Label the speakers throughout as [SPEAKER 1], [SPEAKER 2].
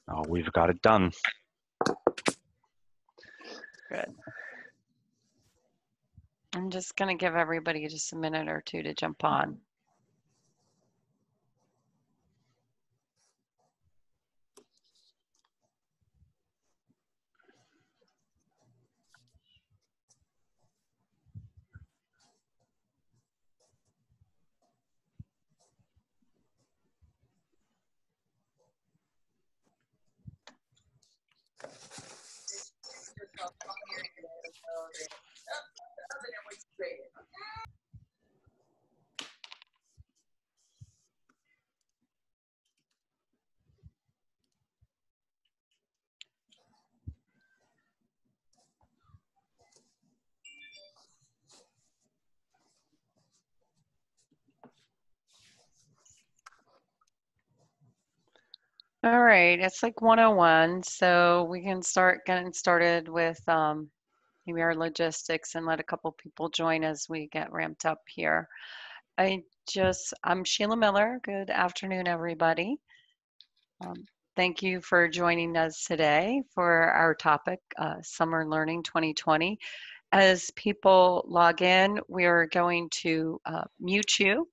[SPEAKER 1] Oh, we've got it done.
[SPEAKER 2] Good. I'm just going to give everybody just a minute or two to jump on. All right, it's like 101, so we can start getting started with maybe our logistics and let a couple people join as we get ramped up here. I'm Sheila Miller. Good afternoon, everybody. Thank you for joining us today for our topic, Summer Learning 2020. As people log in, we're going to mute you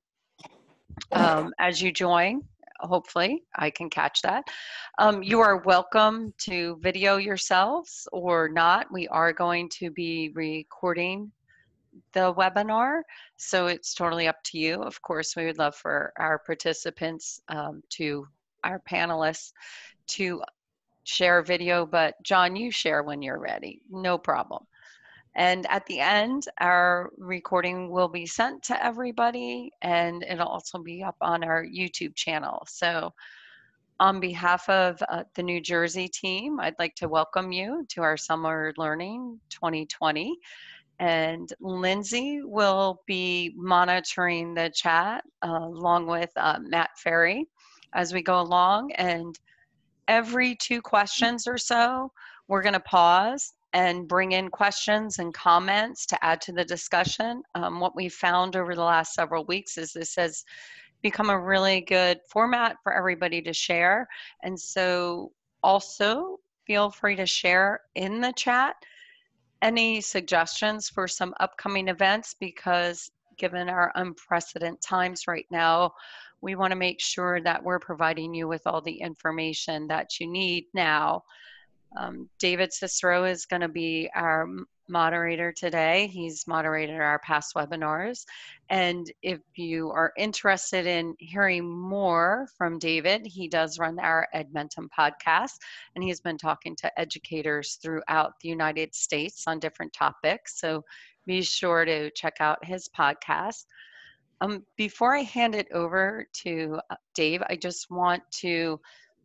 [SPEAKER 2] as you join. Hopefully, I can catch that. You are welcome to video yourselves or not. We are going to be recording the webinar, so it's totally up to you. Of course, we would love for our participants our panelists to share video, but John, you share when you're ready, no problem. And at the end, our recording will be sent to everybody, and it'll also be up on our YouTube channel. So on behalf of the New Jersey team, I'd like to welcome you to our Summer Learning 2020. And Lindsay will be monitoring the chat along with Matt Ferry as we go along. And every 2 questions or so, we're going to pause and bring in questions and comments to add to the discussion. What we found over the last several weeks is this has become a really good format for everybody to share. And so also feel free to share in the chat any suggestions for some upcoming events, because given our unprecedented times right now, we want to make sure that we're providing you with all the information that you need now. David Cicero is going to be our moderator today. He's moderated our past webinars. And if you are interested in hearing more from David, he does run our Edmentum podcast, and he's been talking to educators throughout the United States on different topics. So be sure to check out his podcast. Before I hand it over to Dave, I just want to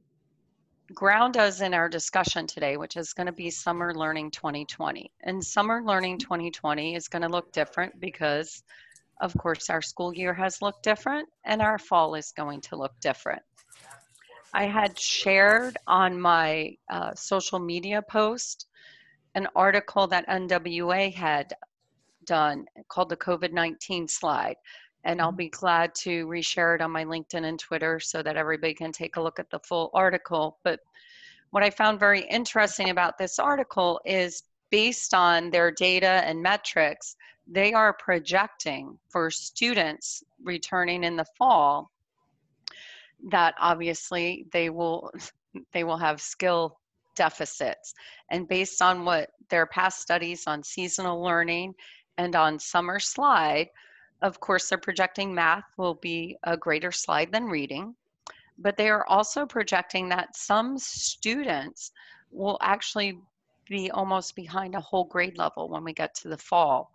[SPEAKER 2] ground us in our discussion today, which is going to be Summer Learning 2020. And Summer Learning 2020 is going to look different because, of course, our school year has looked different and our fall is going to look different. I had shared on my social media post an article that NWA had done called the COVID-19 slide. And I'll be glad to reshare it on my LinkedIn and Twitter so that everybody can take a look at the full article. But what I found very interesting about this article is based on their data and metrics, they are projecting for students returning in the fall that obviously they will have skill deficits. And based on what their past studies on seasonal learning and on summer slide, of course, they're projecting math will be a greater slide than reading, but they are also projecting that some students will actually be almost behind a whole grade level when we get to the fall,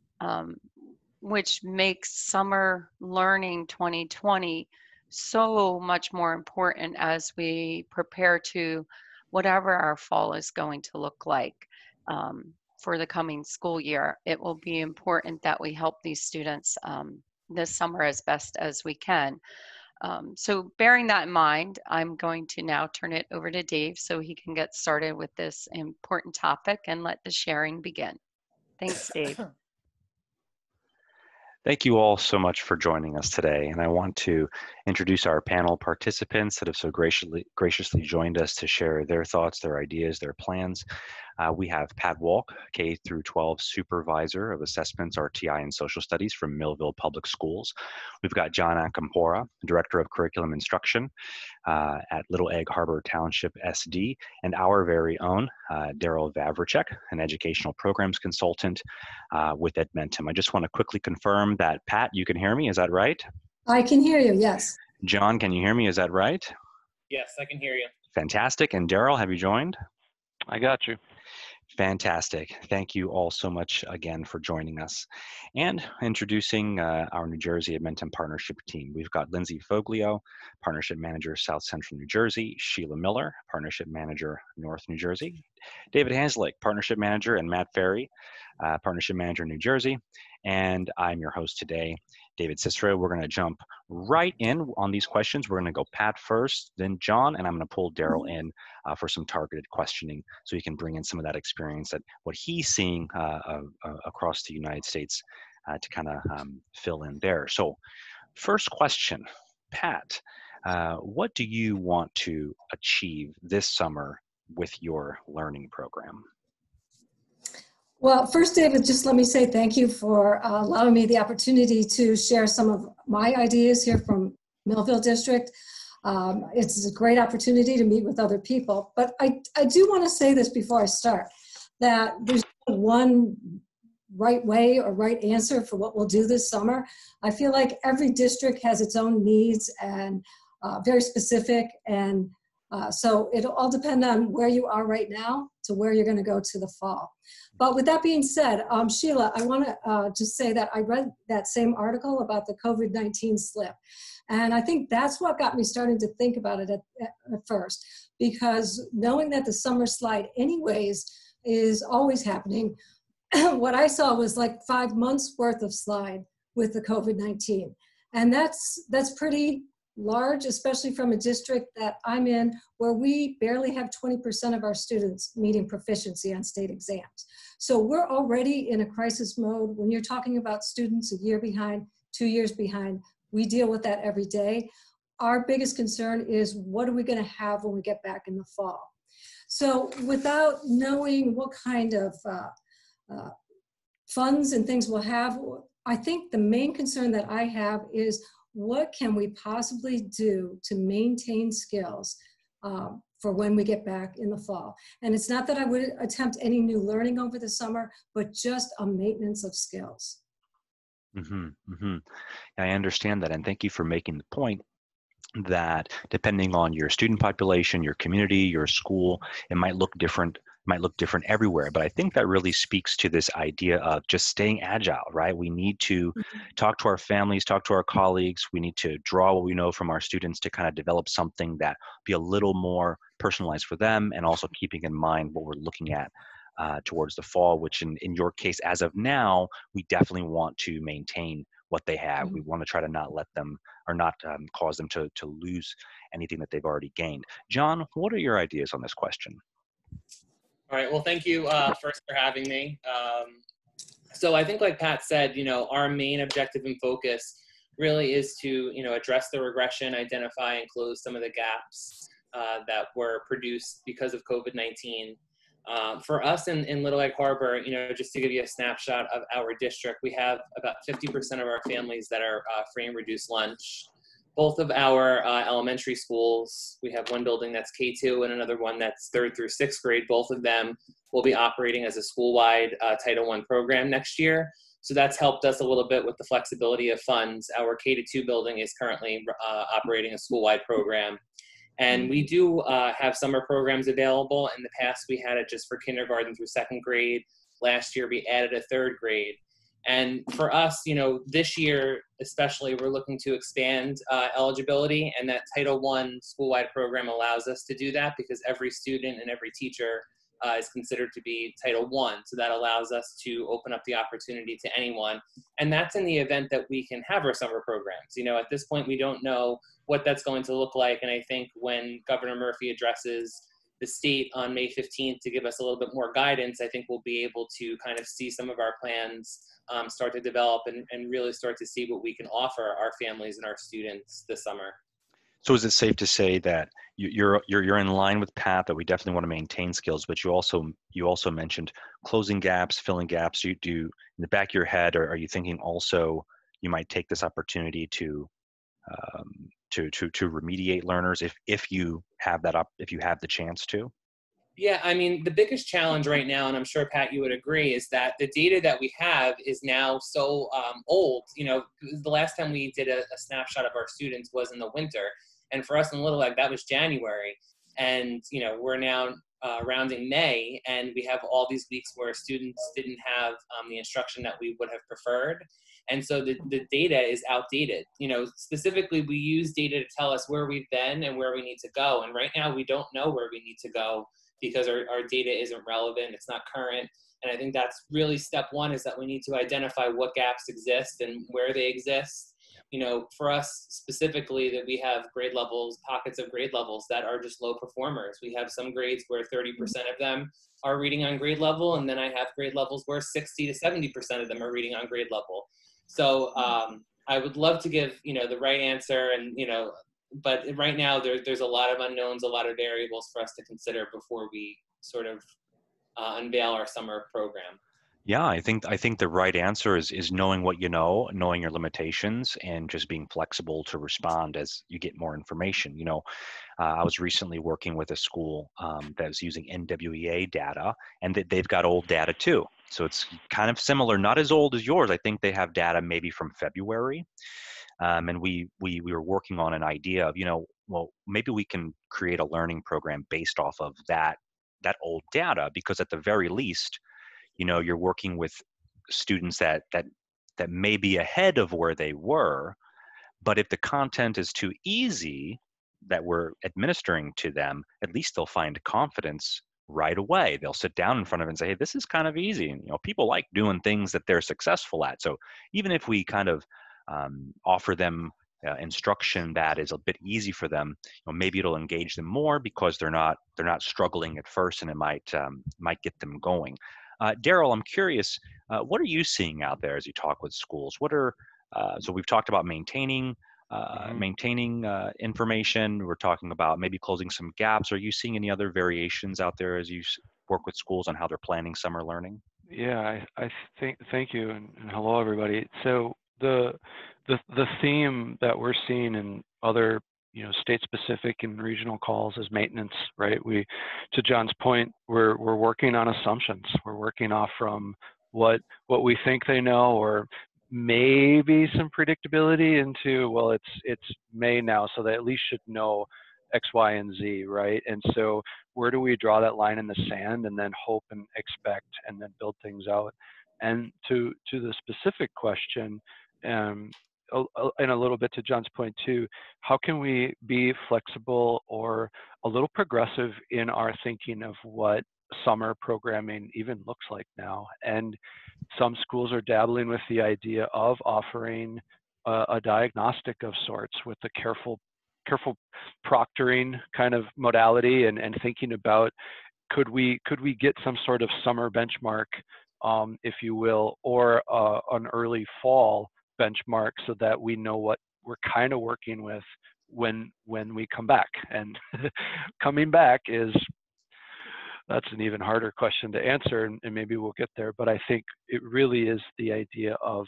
[SPEAKER 2] which makes Summer Learning 2020 so much more important as we prepare to whatever our fall is going to look like. For the coming school year, it will be important that we help these students this summer as best as we can. So bearing that in mind, I'm going to now turn it over to Dave so he can get started with this important topic and let the sharing begin. Thanks, Dave.
[SPEAKER 1] Thank you all so much for joining us today, and I want to introduce our panel participants that have so graciously joined us to share their thoughts, their ideas, their plans. We have Pat Wulk, K through 12 Supervisor of Assessments, RTI, and Social Studies from Millville Public Schools. We've got John Acampora, Director of Curriculum Instruction at Little Egg Harbor Township SD, and our very own Daryl Vavrichek, an Educational Programs Consultant with Edmentum. I just want to quickly confirm that, Pat, you can hear me, is that right?
[SPEAKER 3] I can hear you, yes.
[SPEAKER 1] John, can you hear me, is that right?
[SPEAKER 4] Yes, I can hear you.
[SPEAKER 1] Fantastic. And Daryl, have you joined?
[SPEAKER 5] I got you.
[SPEAKER 1] Fantastic. Thank you all so much again for joining us. And introducing our New Jersey Edmentum Partnership team. We've got Lindsay Foglio, Partnership Manager, South Central New Jersey, Sheila Miller, Partnership Manager, North New Jersey, David Hanslick, Partnership Manager, and Matt Ferry, Partnership Manager, New Jersey. And I'm your host today, David Cicero. We're going to jump right in on these questions. We're going to go Pat first, then John, and I'm going to pull Daryl in for some targeted questioning so he can bring in some of that experience, that what he's seeing across the United States to kind of fill in there. So first question, Pat, what do you want to achieve this summer with your learning program?
[SPEAKER 3] Well, first, David, just let me say thank you for allowing me the opportunity to share some of my ideas here from Millville District. It's a great opportunity to meet with other people, but I do want to say this before I start, that there's no one right way or right answer for what we'll do this summer. I feel like every district has its own needs and very specific, and so it'll all depend on where you are right now to where you're going to go to the fall. But with that being said, Sheila, I want to just say that I read that same article about the COVID-19 slip. And I think that's what got me starting to think about it at first, because knowing that the summer slide anyways is always happening, what I saw was like 5 months worth of slide with the COVID-19. And that's pretty large, especially from a district that I'm in, where we barely have 20% of our students meeting proficiency on state exams. So we're already in a crisis mode. When you're talking about students a year behind, 2 years behind, we deal with that every day. Our biggest concern is, what are we going to have when we get back in the fall? So without knowing what kind of funds and things we'll have, I think the main concern that I have is, what can we possibly do to maintain skills for when we get back in the fall? And it's not that I would attempt any new learning over the summer, but just a maintenance of skills.
[SPEAKER 1] I understand that, and thank you for making the point that depending on your student population, your community, your school, it might look different everywhere. But I think that really speaks to this idea of just staying agile, right? We need to talk to our families, talk to our colleagues. We need to draw what we know from our students to kind of develop something that be a little more personalized for them, and also keeping in mind what we're looking at towards the fall, which in your case, as of now, we definitely want to maintain what they have. We want to try to not let them, or not cause them to lose anything that they've already gained. John, what are your ideas on this question?
[SPEAKER 4] All right, well, thank you first for having me. So I think, like Pat said, our main objective and focus really is to, address the regression, identify and close some of the gaps that were produced because of COVID-19. For us in Little Egg Harbor, just to give you a snapshot of our district, we have about 50% of our families that are free and reduced lunch. Both of our elementary schools, we have one building that's K2 and another one that's 3rd through 6th grade. Both of them will be operating as a school-wide Title I program next year. So that's helped us a little bit with the flexibility of funds. Our K2 building is currently operating a school-wide program. And we do have summer programs available. In the past, we had it just for kindergarten through 2nd grade. Last year, we added a 3rd grade. And for us, this year especially, we're looking to expand eligibility, and that Title I school-wide program allows us to do that, because every student and every teacher is considered to be Title I. So that allows us to open up the opportunity to anyone. And that's in the event that we can have our summer programs. At this point, we don't know what that's going to look like. And I think when Governor Murphy addresses the state on May 15th to give us a little bit more guidance, I think we'll be able to kind of see some of our plans start to develop and really start to see what we can offer our families and our students this summer.
[SPEAKER 1] So is it safe to say that you're in line with Pat that we definitely want to maintain skills, but you also mentioned closing gaps, filling gaps. You do in the back of your head, or are you thinking also you might take this opportunity to remediate learners if you have the chance to?
[SPEAKER 4] Yeah, I mean, the biggest challenge right now, and I'm sure, Pat, you would agree, is that the data that we have is now so old. You know, the last time we did a snapshot of our students was in the winter. And for us in Little Egg, that was January. And, you know, we're now rounding May, and we have all these weeks where students didn't have the instruction that we would have preferred. And so the data is outdated. You know, specifically, we use data to tell us where we've been and where we need to go. And right now, we don't know where we need to go because our data isn't relevant, it's not current. And I think that's really step one, is that we need to identify what gaps exist and where they exist. You know, for us specifically, that we have grade levels, pockets of grade levels that are just low performers. We have some grades where 30% of them are reading on grade level, and then I have grade levels where 60 to 70% of them are reading on grade level. So I would love to give, you know, the right answer, and, you know, but right now there's a lot of unknowns, a lot of variables for us to consider before we sort of unveil our summer program.
[SPEAKER 1] Yeah, I think the right answer is knowing what you know, knowing your limitations, and just being flexible to respond as you get more information. You know, I was recently working with a school that was using NWEA data, and they've got old data too. So it's kind of similar, not as old as yours. I think they have data maybe from February. And we were working on an idea of, you know, well, maybe we can create a learning program based off of that old data, because at the very least, you know, you're working with students that may be ahead of where they were, but if the content is too easy that we're administering to them, at least they'll find confidence right away. They'll sit down in front of it and say, hey, this is kind of easy. And, you know, people like doing things that they're successful at. So even if we kind of offer them instruction that is a bit easy for them, you know, maybe it'll engage them more because they're not struggling at first, and it might get them going. Daryl, I'm curious, what are you seeing out there as you talk with schools? What are so we've talked about maintaining information. We're talking about maybe closing some gaps. Are you seeing any other variations out there as you work with schools on how they're planning summer learning?
[SPEAKER 5] Yeah, I think, thank you, and hello everybody. So the theme that we're seeing in other, you know, state-specific and regional calls is maintenance, right? To John's point, we're working on assumptions. We're working off from what we think they know, or maybe some predictability into, well, it's May now, so they at least should know X, Y, and Z, right? And so where do we draw that line in the sand, and then hope and expect, and then build things out? And to the specific question, and a little bit to John's point too, how can we be flexible or a little progressive in our thinking of what summer programming even looks like now? And some schools are dabbling with the idea of offering a diagnostic of sorts with a careful proctoring kind of modality, and thinking about, could we get some sort of summer benchmark, if you will, or an early fall benchmark, so that we know what we're kind of working with when we come back. And coming back that's an even harder question to answer, and maybe we'll get there. But I think it really is the idea of,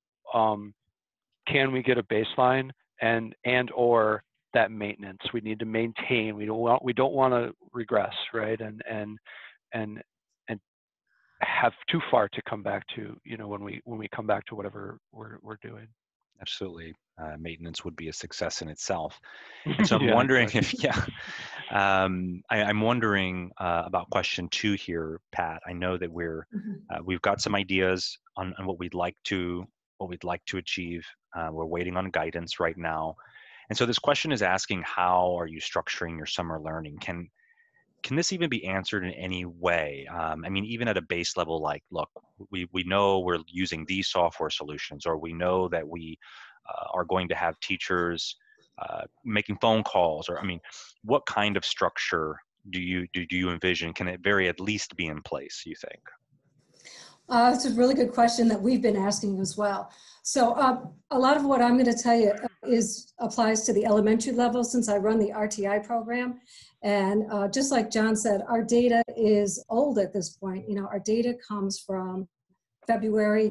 [SPEAKER 5] can we get a baseline and or that maintenance? We need to maintain. We don't want to regress, right? And have too far to come back to, you know, when we come back to whatever we're doing.
[SPEAKER 1] Absolutely. Maintenance would be a success in itself. And so I'm
[SPEAKER 5] Yeah,
[SPEAKER 1] wondering
[SPEAKER 5] exactly.
[SPEAKER 1] I'm wondering about question 2 here, Pat. I know that we've got some ideas on what we'd like to achieve. We're waiting on guidance right now. And so this question is asking, how are you structuring your summer learning? Can this even be answered in any way? I mean, even at a base level, like, look, we know we're using these software solutions, or we know that we are going to have teachers making phone calls, or, I mean, what kind of structure do you envision? Can it very at least be in place, you think?
[SPEAKER 3] It's a really good question that we've been asking as well. So a lot of what I'm going to tell you applies to the elementary level, since I run the RTI program. And just like John said, our data is old at this point. You know, our data comes from February,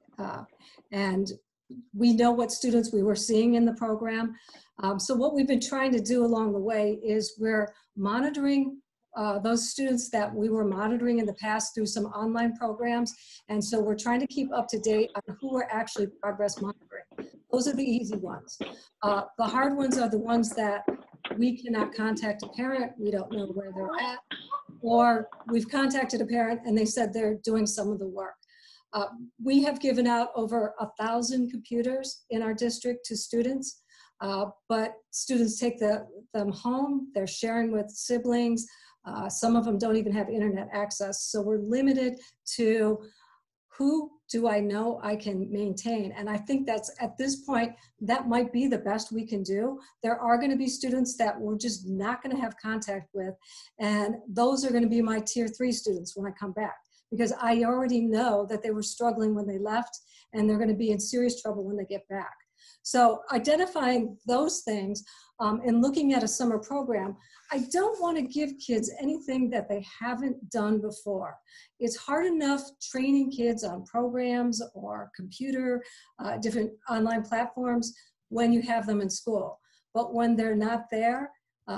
[SPEAKER 3] and we know what students we were seeing in the program. So what we've been trying to do along the way is we're monitoring those students that we were monitoring in the past through some online programs. And so we're trying to keep up to date on who we're actually progress monitoring. Those are the easy ones. The hard ones are the ones that we cannot contact a parent, we don't know where they're at, or we've contacted a parent and they said they're doing some of the work. We have given out over 1,000 computers in our district to students, but students take them home, they're sharing with siblings. Some of them don't even have internet access. So we're limited to who do I know I can maintain. And I think that's, at this point, that might be the best we can do. There are going to be students that we're just not going to have contact with. And those are going to be my tier 3 students when I come back, because I already know that they were struggling when they left and they're going to be in serious trouble when they get back. So identifying those things and looking at a summer program, I don't want to give kids anything that they haven't done before. It's hard enough training kids on programs or computer, different online platforms when you have them in school. But when they're not there,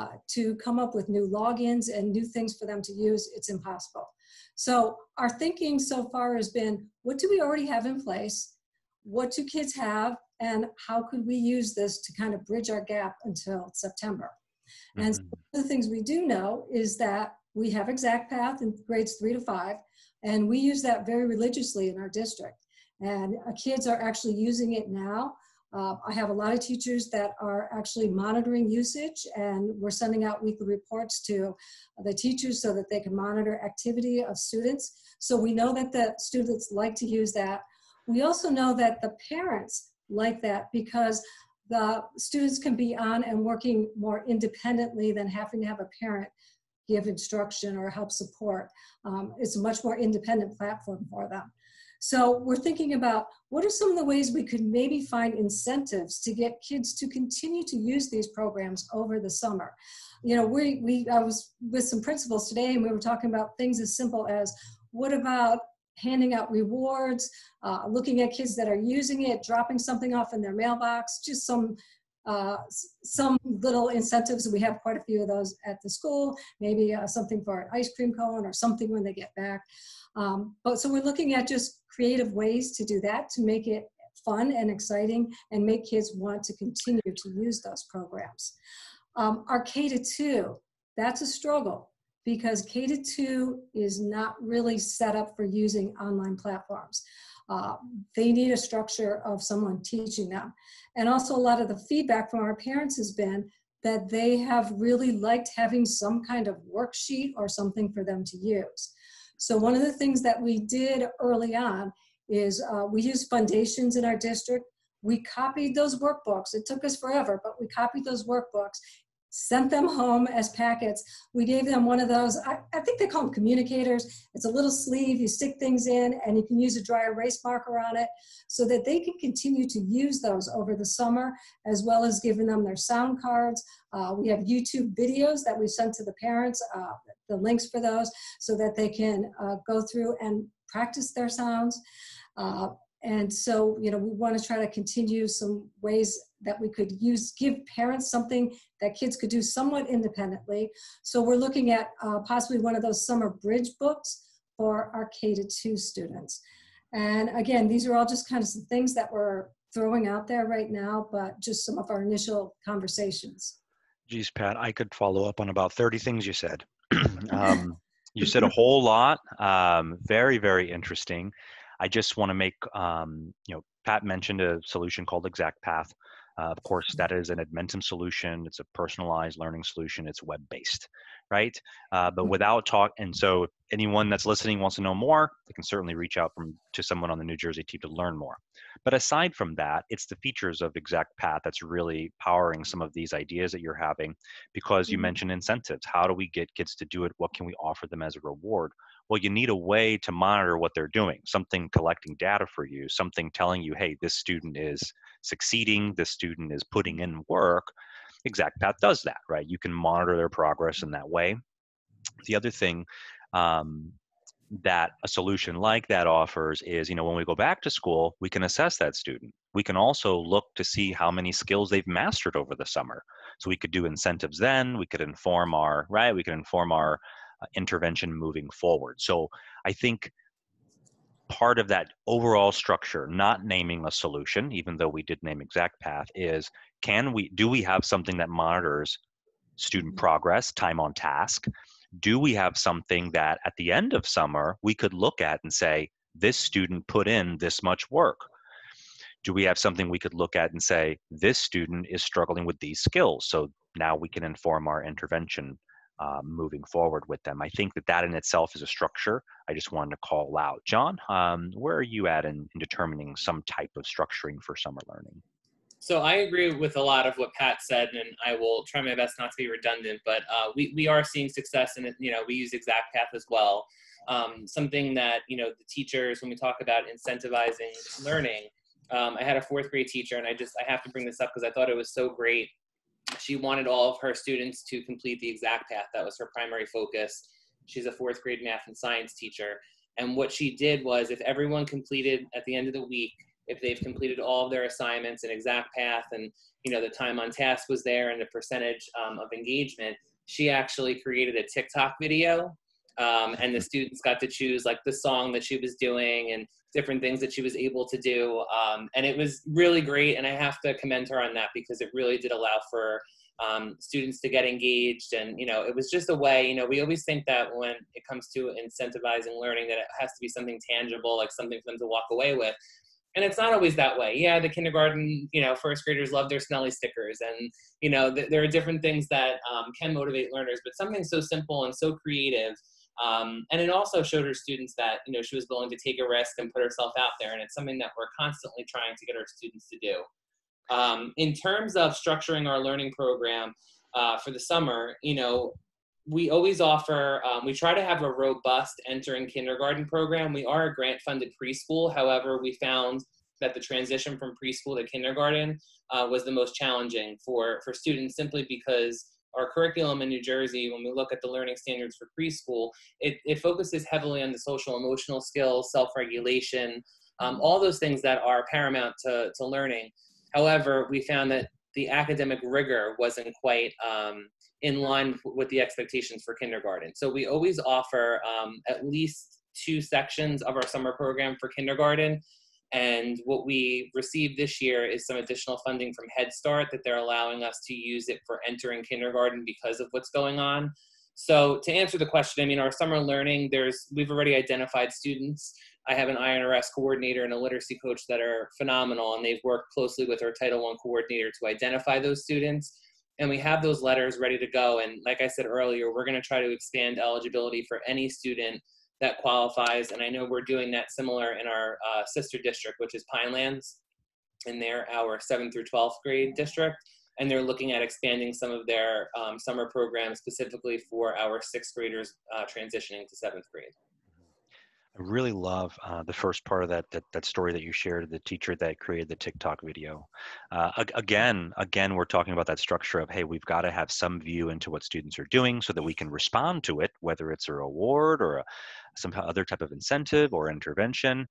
[SPEAKER 3] to come up with new logins and new things for them to use, it's impossible. So our thinking so far has been, what do we already have in place? What do kids have? And how could we use this to kind of bridge our gap until September? Mm-hmm. And so one of the things we do know is that we have ExactPath in grades 3 to 5, and we use that very religiously in our district. And kids are actually using it now. I have a lot of teachers that are actually monitoring usage, and we're sending out weekly reports to the teachers so that they can monitor activity of students. So we know that the students like to use that. We also know that the parents like that because the students can be on and working more independently than having to have a parent give instruction or help support. It's a much more independent platform for them. So we're thinking about what are some of the ways we could maybe find incentives to get kids to continue to use these programs over the summer. You know, I was with some principals today and we were talking about things as simple as, what about handing out rewards, looking at kids that are using it, dropping something off in their mailbox, just some little incentives. We have quite a few of those at the school, maybe something for an ice cream cone or something when they get back. But so we're looking at just creative ways to do that, to make it fun and exciting and make kids want to continue to use those programs. Our K-2, that's a struggle, because K-2 is not really set up for using online platforms. They need a structure of someone teaching them. And also a lot of the feedback from our parents has been that they have really liked having some kind of worksheet or something for them to use. So one of the things that we did early on is we used foundations in our district. We copied those workbooks. It took us forever, but we copied those workbooks, sent them home as packets. We gave them one of those, I think they call them communicators. It's a little sleeve, you stick things in and you can use a dry erase marker on it so that they can continue to use those over the summer, as well as giving them their sound cards. We have YouTube videos that we sent to the parents, the links for those, so that they can go through and practice their sounds. And so, you know, we want to try to continue some ways that we could give parents something that kids could do somewhat independently. So we're looking at possibly one of those summer bridge books for our K-2 students. And again, these are all just kind of some things that we're throwing out there right now, but just some of our initial conversations.
[SPEAKER 1] Geez, Pat, I could follow up on about 30 things you said. You said a whole lot. Very, very interesting. I just want to make, you know, Pat mentioned a solution called ExactPath. Of course, that is an Edmentum solution. It's a personalized learning solution. It's web-based, right? But without talk, and so if anyone that's listening wants to know more, they can certainly reach out to someone on the New Jersey team to learn more. But aside from that, it's the features of ExactPath that's really powering some of these ideas that you're having, because you mentioned incentives. How do we get kids to do it? What can we offer them as a reward? Well, you need a way to monitor what they're doing, something collecting data for you, something telling you, hey, this student is succeeding, this student is putting in work. ExactPath does that, right? You can monitor their progress in that way. The other thing that a solution like that offers is, when we go back to school, we can assess that student. We can also look to see how many skills they've mastered over the summer. So we could do incentives then, we could inform our intervention moving forward. So I think part of that overall structure, not naming a solution, even though we did name ExactPath, is do we have something that monitors student progress, time on task? Do we have something that at the end of summer we could look at and say, this student put in this much work? Do we have something we could look at and say, this student is struggling with these skills? So now we can inform our intervention moving forward with them. I think that in itself is a structure I just wanted to call out. John, where are you at in determining some type of structuring for summer learning?
[SPEAKER 4] So I agree with a lot of what Pat said, and I will try my best not to be redundant, but we are seeing success in it. We use ExactPath as well. Something that, the teachers, when we talk about incentivizing learning, I had a 4th grade teacher, and I have to bring this up because I thought it was so great. She wanted all of her students to complete the ExactPath. That was her primary focus. She's a 4th grade math and science teacher. And what she did was, if everyone completed at the end of the week, if they've completed all of their assignments in ExactPath, and the time on task was there and the percentage of engagement, she actually created a TikTok video, and the students got to choose like the song that she was doing and different things that she was able to do, and it was really great. And I have to commend her on that, because it really did allow for students to get engaged. And it was just a way. We always think that when it comes to incentivizing learning, that it has to be something tangible, like something for them to walk away with. And it's not always that way. Yeah, the kindergarten, 1st graders love their Snelly stickers, and there are different things that can motivate learners. But something so simple and so creative, and it also showed her students that she was willing to take a risk and put herself out there. And it's something that we're constantly trying to get our students to do. In terms of structuring our learning program for the summer, we always offer, we try to have a robust entering kindergarten program. We are a grant-funded preschool. However, we found that the transition from preschool to kindergarten was the most challenging for students, simply because our curriculum in New Jersey, when we look at the learning standards for preschool, it focuses heavily on the social emotional skills, self-regulation, all those things that are paramount to learning. However, we found that the academic rigor wasn't quite in line with the expectations for kindergarten. So we always offer at least 2 sections of our summer program for kindergarten. And what we received this year is some additional funding from Head Start that they're allowing us to use it for entering kindergarten because of what's going on. So to answer the question, our summer learning, we've already identified students. I have an INRS coordinator and a literacy coach that are phenomenal, and they've worked closely with our Title I coordinator to identify those students. And we have those letters ready to go. And like I said earlier, we're going to try to expand eligibility for any student that qualifies. And I know we're doing that similar in our sister district, which is Pinelands, and they're our 7th through 12th grade district. And they're looking at expanding some of their summer programs specifically for our 6th graders transitioning to 7th grade.
[SPEAKER 1] I really love the first part of that story that you shared, the teacher that created the TikTok video. Again, we're talking about that structure of, hey, we've got to have some view into what students are doing so that we can respond to it, whether it's a reward or some other type of incentive or intervention.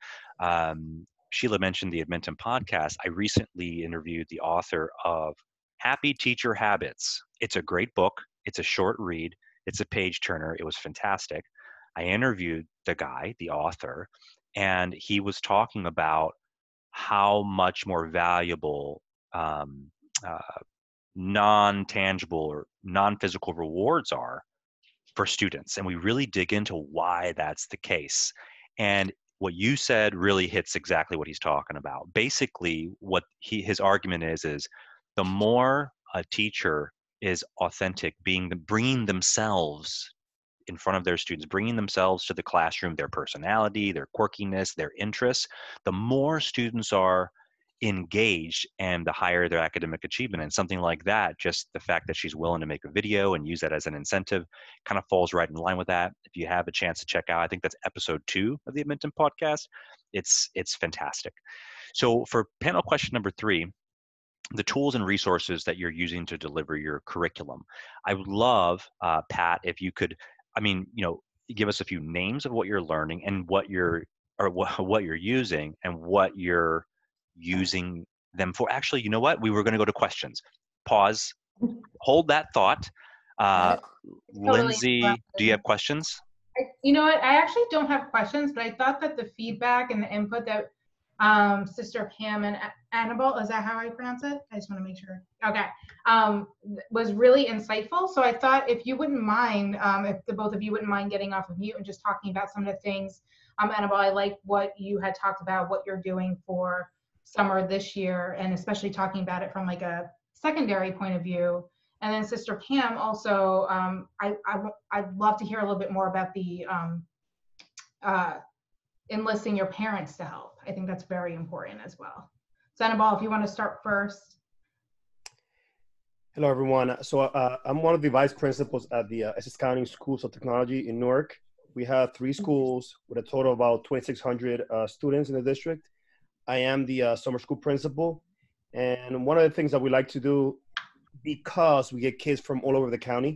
[SPEAKER 1] Sheila mentioned the Edmentum podcast. I recently interviewed the author of Happy Teacher Habits. It's a great book. It's a short read. It's a page turner. It was fantastic. I interviewed the guy, the author, and he was talking about how much more valuable non-tangible or non-physical rewards are for students. And we really dig into why that's the case. And what you said really hits exactly what he's talking about. Basically, what his argument is the more a teacher is authentic, bringing themselves in front of their students, bringing themselves to the classroom, their personality, their quirkiness, their interests, the more students are engaged and the higher their academic achievement. And something like that, just the fact that she's willing to make a video and use that as an incentive kind of falls right in line with that. If you have a chance to check out, I think that's episode 2 of the Edmentum podcast. It's fantastic. So for panel question number 3, the tools and resources that you're using to deliver your curriculum. I would love, Pat, if you could, give us a few names of what you're learning and what you're using and what you're using them for. Actually, you know what? We were going to go to questions. Pause. Hold that thought. Lindsay, do you have questions?
[SPEAKER 6] You know what? I actually don't have questions, but I thought that the feedback and the input that Sister Pam and Annabelle, is that how I pronounce it? I just want to make sure. Okay. Was really insightful. So I thought if you wouldn't mind, if the both of you wouldn't mind getting off of mute and just talking about some of the things. Annabelle, I like what you had talked about, what you're doing for summer this year, and especially talking about it from like a secondary point of view. And then Sister Pam also, I'd love to hear a little bit more about the enlisting your parents to help. I think that's very important as well. So Annabelle, if you want to start first.
[SPEAKER 7] Hello, everyone. So I'm one of the vice principals at the Essex County Schools of Technology in Newark. We have 3 schools with a total of about 2,600 students in the district. I am the summer school principal. And one of the things that we like to do, because we get kids from all over the county,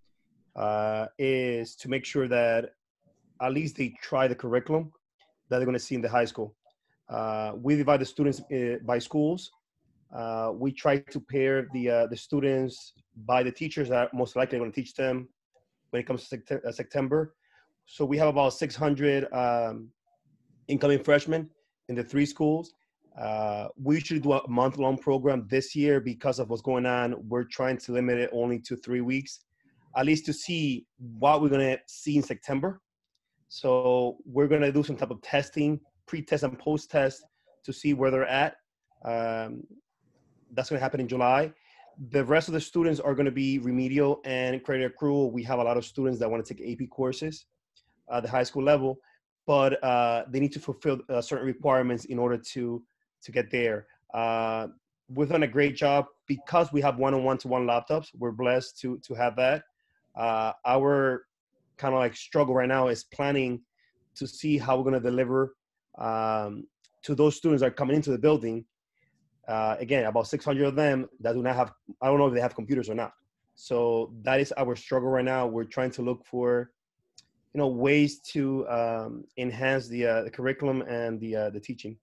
[SPEAKER 7] is to make sure that at least they try the curriculum that they're going to see in the high school. We divide the students by schools. We try to pair the students by the teachers that are most likely going to teach them when it comes to September. So we have about 600 incoming freshmen in the 3 schools. We usually do a month-long program. This year, because of what's going on, we're trying to limit it only to 3 weeks, at least to see what we're going to see in September. So we're going to do some type of testing, pre-test and post-test, to see where they're at. That's going to happen in July. The rest of the students are going to be remedial and credit accrual. We have a lot of students that want to take AP courses at the high school level, but they need to fulfill certain requirements in order to get there. We've done a great job because we have one-on-one-to-one laptops. We're blessed to have that. Our kind of like struggle right now is planning to see how we're going to deliver to those students that are coming into the building. Again, about 600 of them that do not have, I don't know if they have computers or not. So that is our struggle right now. We're trying to look for, ways to enhance the curriculum and the teaching.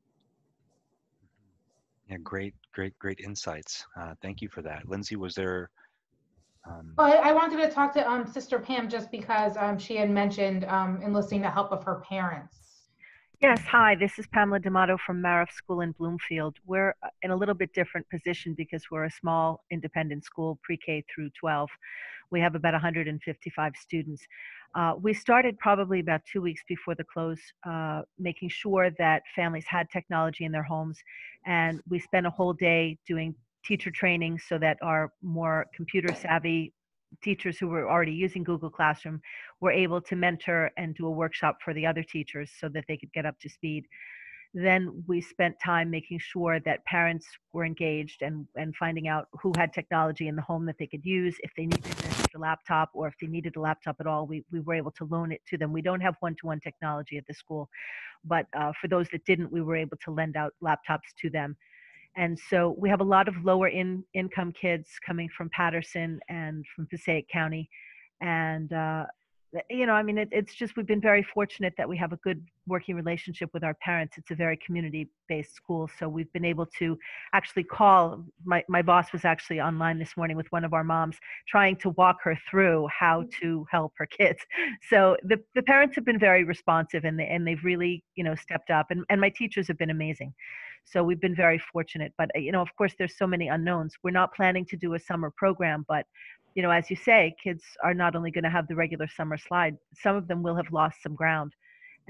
[SPEAKER 1] Yeah, great insights. Thank you for that. Lindsay, was there?
[SPEAKER 6] I wanted to talk to Sister Pam just because she had mentioned enlisting the help of her parents.
[SPEAKER 8] Yes, hi, this is Pamela D'Amato from Mariff School in Bloomfield. We're in a little bit different position because we're a small independent school, pre-K through 12. We have about 155 students. We started probably about 2 weeks before the close, making sure that families had technology in their homes. And we spent a whole day doing teacher training so that our more computer savvy teachers who were already using Google Classroom were able to mentor and do a workshop for the other teachers so that they could get up to speed. Then we spent time making sure that parents were engaged and finding out who had technology in the home that they could use. If they needed an extra laptop or if they needed a laptop at all, we were able to loan it to them. We don't have one-to-one technology at the school, but for those that didn't, we were able to lend out laptops to them. And so we have a lot of lower income kids coming from Patterson and from Passaic County. And, it's just, we've been very fortunate that we have a good working relationship with our parents. It's a very community-based school. So we've been able to actually call, my boss was actually online this morning with one of our moms trying to walk her through how to help her kids. So the parents have been very responsive and they've really, stepped up and my teachers have been amazing. So we've been very fortunate, but of course there's so many unknowns. We're not planning to do a summer program, but as you say, kids are not only going to have the regular summer slide, some of them will have lost some ground.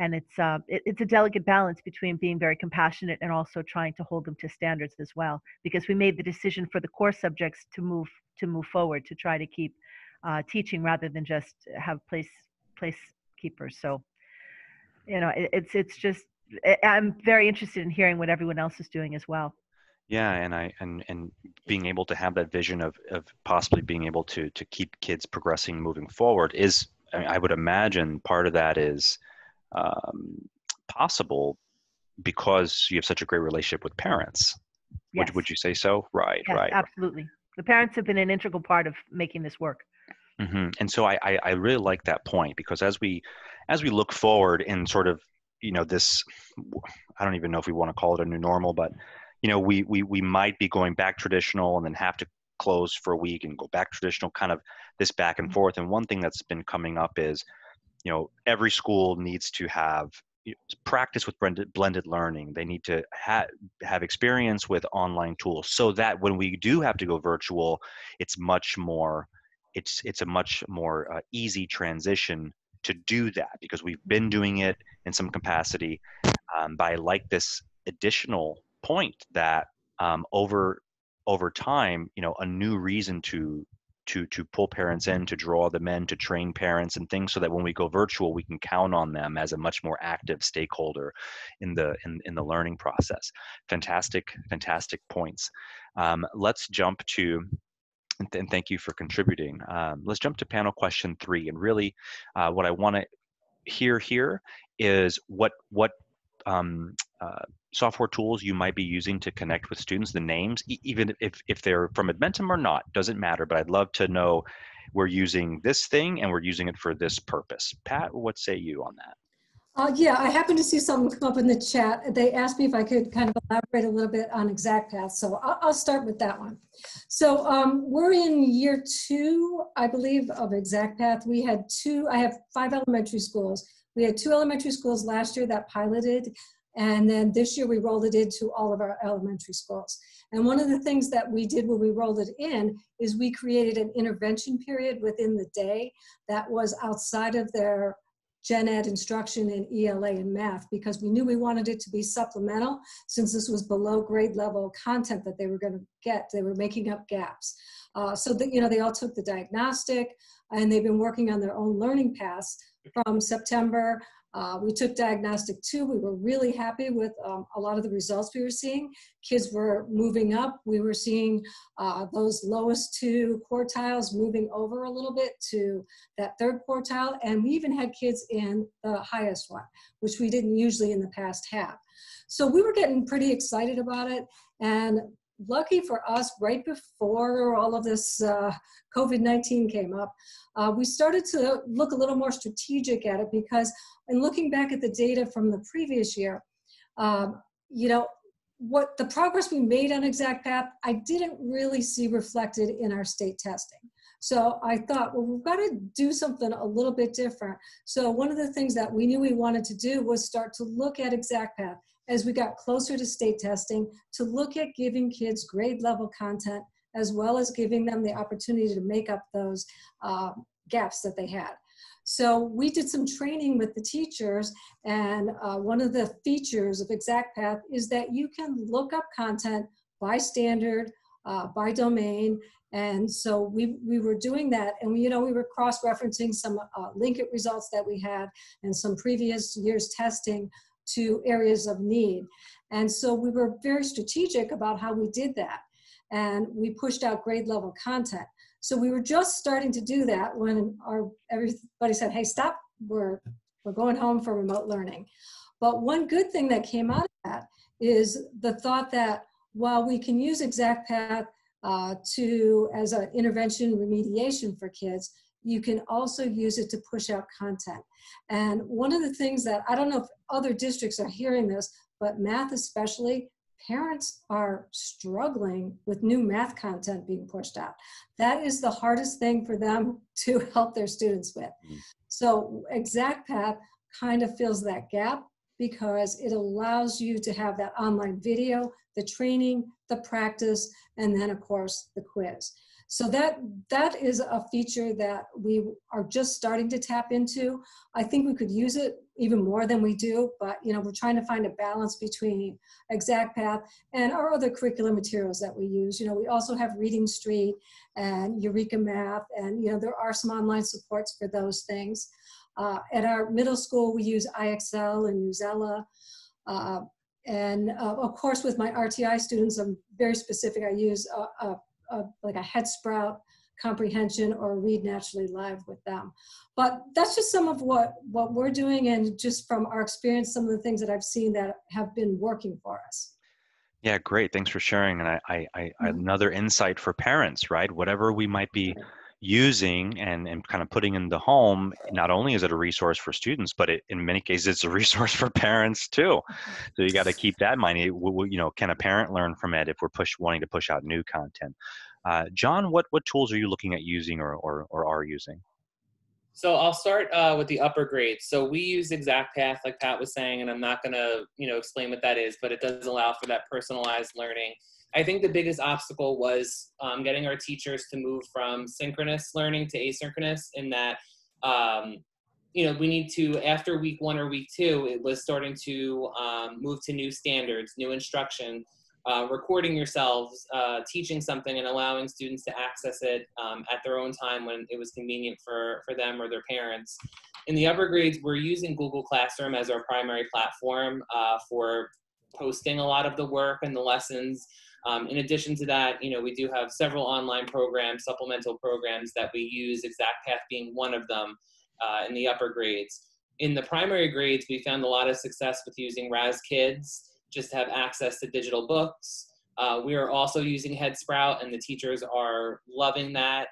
[SPEAKER 8] And it's a delicate balance between being very compassionate and also trying to hold them to standards as well, because we made the decision for the core subjects to move forward, to try to keep teaching rather than just have place keepers. So, it's just, I'm very interested in hearing what everyone else is doing as well.
[SPEAKER 1] Yeah, and being able to have that vision of possibly being able to keep kids progressing, moving forward is, I would imagine part of that is possible because you have such a great relationship with parents.
[SPEAKER 8] Yes.
[SPEAKER 1] Would you say so? Right,
[SPEAKER 8] yes,
[SPEAKER 1] right.
[SPEAKER 8] Absolutely. The parents have been an integral part of making this work.
[SPEAKER 1] Mm-hmm. And so I really like that point, because as we look forward in sort of, this, I don't even know if we want to call it a new normal, but we might be going back traditional and then have to close for a week and go back traditional, kind of this back and forth. And one thing that's been coming up is, every school needs to have practice with blended learning. They need to have experience with online tools, so that when we do have to go virtual, it's a much more easy transition to do that, because we've been doing it in some capacity. But I like this additional point that over time, a new reason to pull parents in, to draw them in, to train parents and things, so that when we go virtual, we can count on them as a much more active stakeholder in the learning process. Fantastic points. Let's jump to, and thank you for contributing. Let's jump to panel question 3. And really, what I want to hear here is what software tools you might be using to connect with students, the names, even if they're from Edmentum or not, doesn't matter, but I'd love to know, we're using this thing and we're using it for this purpose. Pat, what say you on that?
[SPEAKER 3] Yeah, I happened to see something come up in the chat. They asked me if I could kind of elaborate a little bit on ExactPath, so I'll start with that one. So we're in year 2, I believe, of ExactPath. I have 5 elementary schools. We had 2 elementary schools last year that piloted, and then this year we rolled it into all of our elementary schools. And one of the things that we did when we rolled it in is we created an intervention period within the day that was outside of their gen ed instruction in ELA and math, because we knew we wanted it to be supplemental, since this was below grade level content that they were going to get. They were making up gaps. So that, they all took the diagnostic, and they've been working on their own learning paths from September. We took diagnostic 2. We were really happy with a lot of the results we were seeing. Kids were moving up. We were seeing those lowest 2 quartiles moving over a little bit to that 3rd quartile. And we even had kids in the highest one, which we didn't usually in the past have. So we were getting pretty excited about it. And lucky for us, right before all of this COVID-19 came up, we started to look a little more strategic at it, because in looking back at the data from the previous year, what the progress we made on ExactPath, I didn't really see reflected in our state testing. So I thought, well, we've got to do something a little bit different. So one of the things that we knew we wanted to do was start to look at ExactPath as we got closer to state testing, to look at giving kids grade level content, as well as giving them the opportunity to make up those gaps that they had. So we did some training with the teachers, and one of the features of ExactPath is that you can look up content by standard, by domain. And so we were doing that, and we were cross-referencing some Linkit results that we had and some previous year's testing to areas of need. And so we were very strategic about how we did that. And we pushed out grade level content. So we were just starting to do that when everybody said, hey, stop, we're going home for remote learning. But one good thing that came out of that is the thought that while we can use ExactPath as an intervention remediation for kids, you can also use it to push out content. And one of the things that, I don't know if other districts are hearing this, but math especially, parents are struggling with new math content being pushed out. That is the hardest thing for them to help their students with. So ExactPath kind of fills that gap, because it allows you to have that online video, the training, the practice, and then of course the quiz. So that is a feature that we are just starting to tap into. I think we could use it even more than we do, but we're trying to find a balance between ExactPath and our other curriculum materials that we use. We also have Reading Street and Eureka Math, and there are some online supports for those things. At our middle school, we use IXL and Uzella. And of course, with my RTI students, I'm very specific. I use like a Head Sprout comprehension or Read Naturally Live with them. But that's just some of what we're doing, and just from our experience, some of the things that I've seen that have been working for us.
[SPEAKER 1] Yeah, great. Thanks for sharing. And another insight for parents, right? Whatever we might be using and kind of putting in the home, not only is it a resource for students, but in many cases, it's a resource for parents too. So you got to keep that in mind. Can a parent learn from it if we're wanting to push out new content? John, what tools are you looking at using or are using?
[SPEAKER 4] So I'll start with the upper grades. So we use ExactPath, like Pat was saying, and I'm not going to explain what that is, but it does allow for that personalized learning. I think the biggest obstacle was getting our teachers to move from synchronous learning to asynchronous, in that, we need to, after week 1 or week 2, it was starting to move to new standards, new instruction, recording yourselves, teaching something and allowing students to access it at their own time when it was convenient for them or their parents. In the upper grades, we're using Google Classroom as our primary platform for posting a lot of the work and the lessons. In addition to that, we do have several online programs, supplemental programs that we use, ExactPath being one of them in the upper grades. In the primary grades, we found a lot of success with using Raz Kids, just to have access to digital books. We are also using Head Sprout, and the teachers are loving that.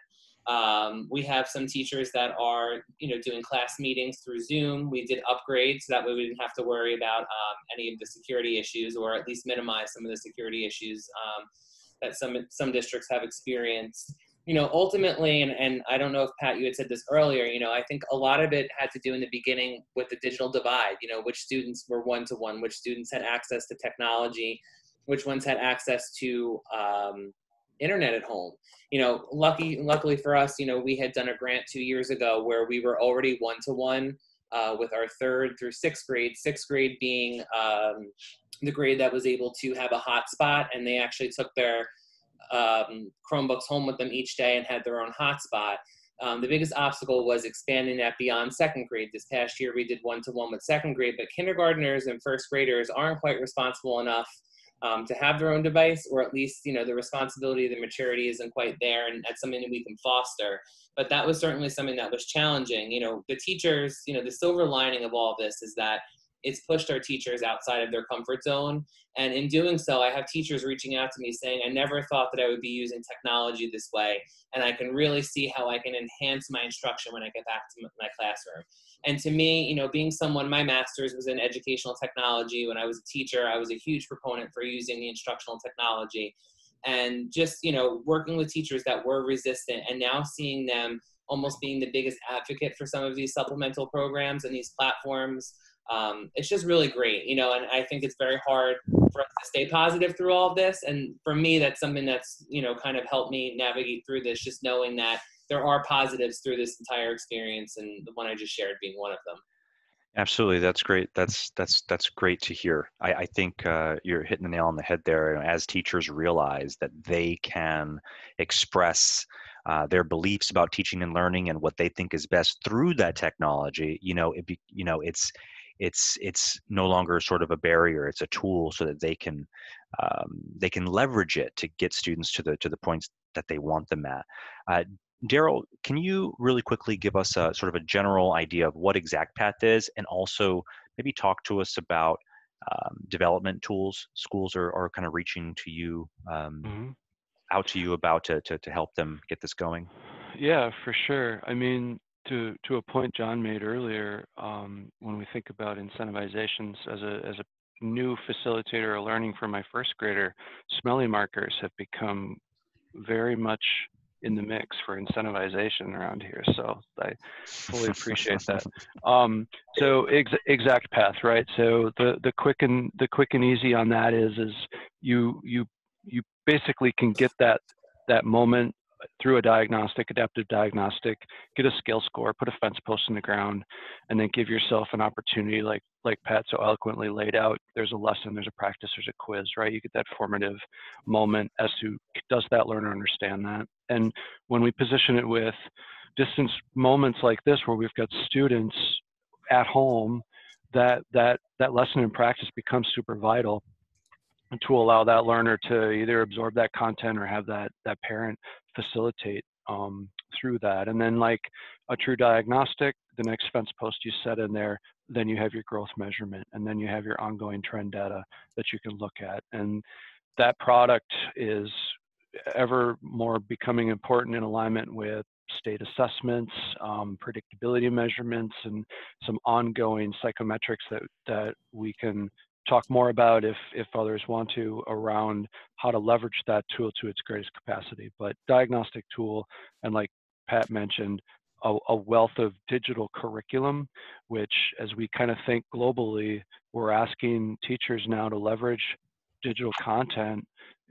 [SPEAKER 4] We have some teachers that are, doing class meetings through Zoom. We did upgrade so that way we didn't have to worry about any of the security issues, or at least minimize some of the security issues that some districts have experienced. Ultimately, and I don't know if Pat, you had said this earlier, I think a lot of it had to do in the beginning with the digital divide, which students were one-to-one, which students had access to technology, which ones had access to internet at home. Luckily for us, we had done a grant 2 years ago where we were already one-to-one with our 3rd through 6th grade, 6th grade being the grade that was able to have a hotspot, and they actually took their Chromebooks home with them each day and had their own hotspot. The biggest obstacle was expanding that beyond 2nd grade. This past year, we did one-to-one with 2nd grade, but kindergartners and 1st graders aren't quite responsible enough to have their own device, or at least, the responsibility, the maturity isn't quite there, and that's something that we can foster. But that was certainly something that was challenging. The teachers, the silver lining of all this is that it's pushed our teachers outside of their comfort zone. And in doing so, I have teachers reaching out to me saying, I never thought that I would be using technology this way, and I can really see how I can enhance my instruction when I get back to my classroom. And to me, being someone, my master's was in educational technology. When I was a teacher, I was a huge proponent for using the instructional technology. And just, working with teachers that were resistant, and now seeing them almost being the biggest advocate for some of these supplemental programs and these platforms, it's just really great, and I think it's very hard for us to stay positive through all of this. And for me, that's something that's, kind of helped me navigate through this, just knowing that there are positives through this entire experience, and the one I just shared being one of them.
[SPEAKER 1] Absolutely, that's great. That's great to hear. I think you're hitting the nail on the head there. As teachers realize that they can express their beliefs about teaching and learning and what they think is best through that technology, it's no longer sort of a barrier. It's a tool so that they can leverage it to get students to the points that they want them at. Daryl, can you really quickly give us a sort of a general idea of what ExactPath is, and also maybe talk to us about development tools schools are kind of reaching to you, out to you about to help them get this going?
[SPEAKER 5] Yeah, for sure. I mean, to a point John made earlier, when we think about incentivizations as a new facilitator of learning for my 1st grader, smelly markers have become very much in the mix for incentivization around here. So I fully appreciate that. So ExactPath, right? So the quick and easy on that is you basically can get that moment through a diagnostic, adaptive diagnostic, get a skill score, put a fence post in the ground, and then give yourself an opportunity, like Pat so eloquently laid out. There's a lesson, there's a practice, there's a quiz, right? You get that formative moment as to, does that learner understand that? And when we position it with distance moments like this, where we've got students at home, that lesson in practice becomes super vital to allow that learner to either absorb that content or have that parent facilitate through that. And then, like a true diagnostic, the next fence post you set in there, then you have your growth measurement, and then you have your ongoing trend data that you can look at. And that product is ever more becoming important in alignment with state assessments, predictability measurements, and some ongoing psychometrics that we can talk more about if others want to, around how to leverage that tool to its greatest capacity. But diagnostic tool, and like Pat mentioned, a wealth of digital curriculum, which, as we kind of think globally, we're asking teachers now to leverage digital content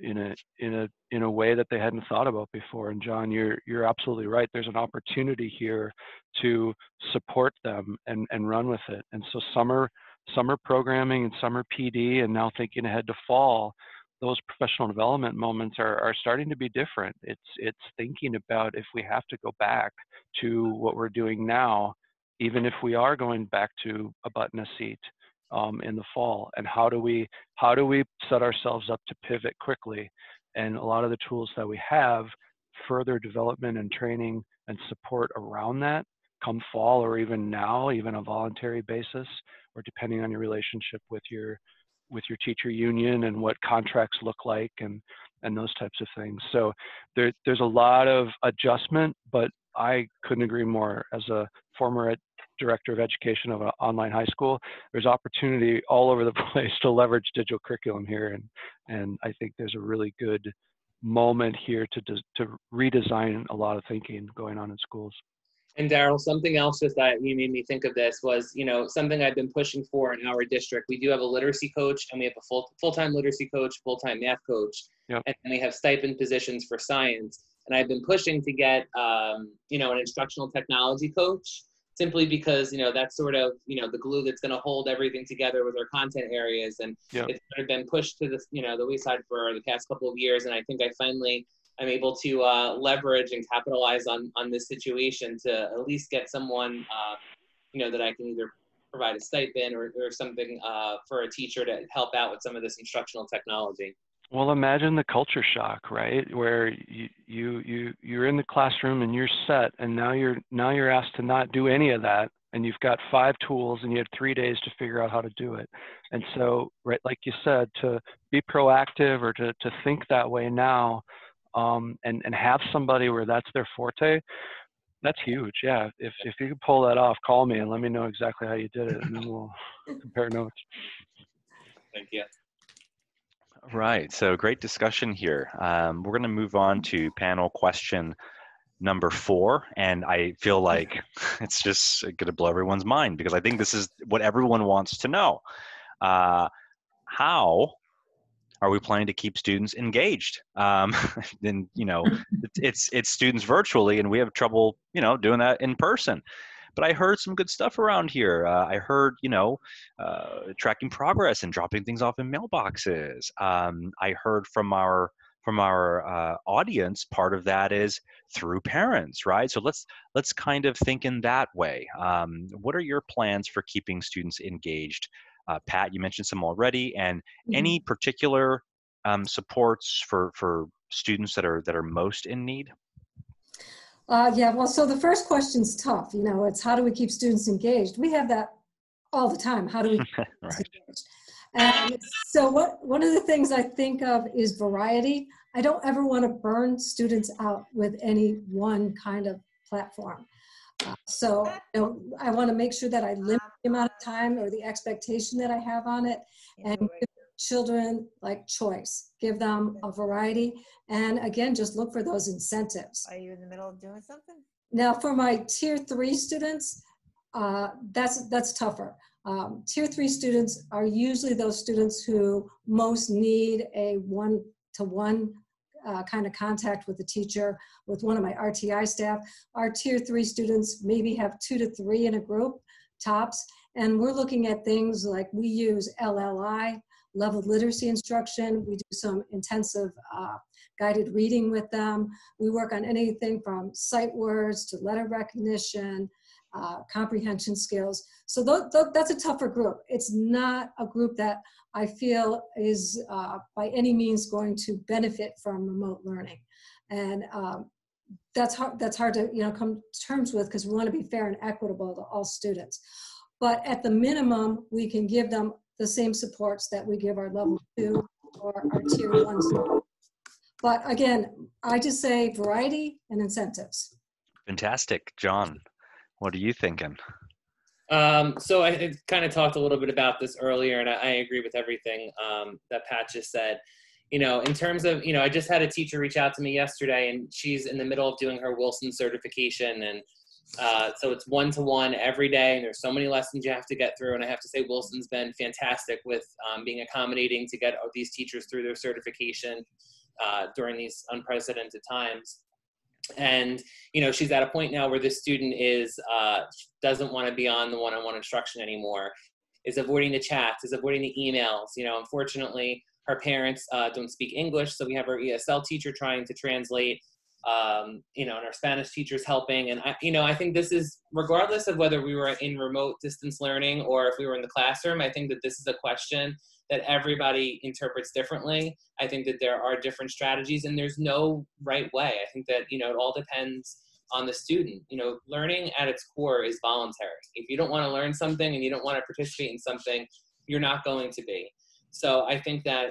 [SPEAKER 5] in a way that they hadn't thought about before. And John, you're absolutely right. There's an opportunity here to support them and run with it. And so summer programming and summer PD, and now thinking ahead to fall, those professional development moments are starting to be different. It's thinking about, if we have to go back to what we're doing now, even if we are going back to a butt in a seat in the fall, and how do we set ourselves up to pivot quickly? And a lot of the tools that we have, further development and training and support around that come fall, or even now, even a voluntary basis, or depending on your relationship with your teacher union and what contracts look like, and those types of things. So there's a lot of adjustment, but I couldn't agree more. As a former director of education of an online high school, there's opportunity all over the place to leverage digital curriculum here, and I think there's a really good moment here to redesign a lot of thinking going on in schools.
[SPEAKER 4] And Daryl, something else just that you made me think of this was, something I've been pushing for in our district. We do have a literacy coach, and we have a full-time literacy coach, full-time math coach,
[SPEAKER 5] yep. And
[SPEAKER 4] we have stipend positions for science. And I've been pushing to get, an instructional technology coach, simply because, that's sort of, the glue that's going to hold everything together with our content areas. And
[SPEAKER 5] yep.
[SPEAKER 4] It's sort of been pushed to the wayside for the past couple of years. And I think I'm able to leverage and capitalize on this situation to at least get someone, that I can either provide a stipend or something for a teacher to help out with some of this instructional technology.
[SPEAKER 5] Well, imagine the culture shock, right? Where you're in the classroom and you're set, and now you're asked to not do any of that, and you've got 5 tools and you have 3 days to figure out how to do it. And so, right, like you said, to be proactive, or to think that way now, and have somebody where that's their forte, that's huge. Yeah, if you can pull that off, call me and let me know exactly how you did it, and then we'll compare notes.
[SPEAKER 4] Thank you.
[SPEAKER 1] Right, so great discussion here. We're going to move on to panel question number 4, and I feel like it's just going to blow everyone's mind, because I think this is what everyone wants to know. How are we planning to keep students engaged? Then it's students virtually, and we have trouble doing that in person. But I heard some good stuff around here. I heard tracking progress and dropping things off in mailboxes. I heard from our audience, part of that is through parents, right? So let's kind of think in that way. What are your plans for keeping students engaged? Pat, you mentioned some already, and any particular supports for students that are most in need?
[SPEAKER 3] Yeah, well, so the first question's tough. It's how do we keep students engaged? We have that all the time. How do we keep students engaged? And so one of the things I think of is variety. I don't ever want to burn students out with any one kind of platform. So I want to make sure that I limit the amount of time or the expectation that I have on it, and give children choice, give them a variety, and again, just look for those incentives.
[SPEAKER 9] Are you in the middle of doing something?
[SPEAKER 3] Now for my tier 3 students, that's tougher. Tier 3 students are usually those students who most need a one-to-one kind of contact with the teacher, with one of my RTI staff. Our tier 3 students maybe have 2 to 3 in a group, tops. And we're looking at things like we use LLI, leveled literacy instruction. We do some intensive guided reading with them. We work on anything from sight words to letter recognition, comprehension skills. So that's a tougher group. It's not a group that I feel is by any means going to benefit from remote learning. And that's hard to come to terms with, because we want to be fair and equitable to all students. But at the minimum, we can give them the same supports that we give our level 2 or our tier 1 students. But again, I just say variety and incentives.
[SPEAKER 1] Fantastic. John, what are you thinking?
[SPEAKER 4] So I kind of talked a little bit about this earlier, and I agree with everything that Pat just said. In terms of, I just had a teacher reach out to me yesterday, and she's in the middle of doing her Wilson certification. And so it's 1-to-1 every day, and there's so many lessons you have to get through. And I have to say, Wilson's been fantastic with being accommodating to get these teachers through their certification during these unprecedented times. And, she's at a point now where the student doesn't want to be on the one-on-one instruction anymore, is avoiding the chats, is avoiding the emails. Unfortunately, her parents don't speak English, so we have our ESL teacher trying to translate, and our Spanish teachers helping. And, I think this is, regardless of whether we were in remote distance learning or if we were in the classroom, I think that this is a question that everybody interprets differently. I think that there are different strategies, and there's no right way. I think that, it all depends on the student. Learning at its core is voluntary. If you don't want to learn something and you don't want to participate in something, you're not going to be. So I think that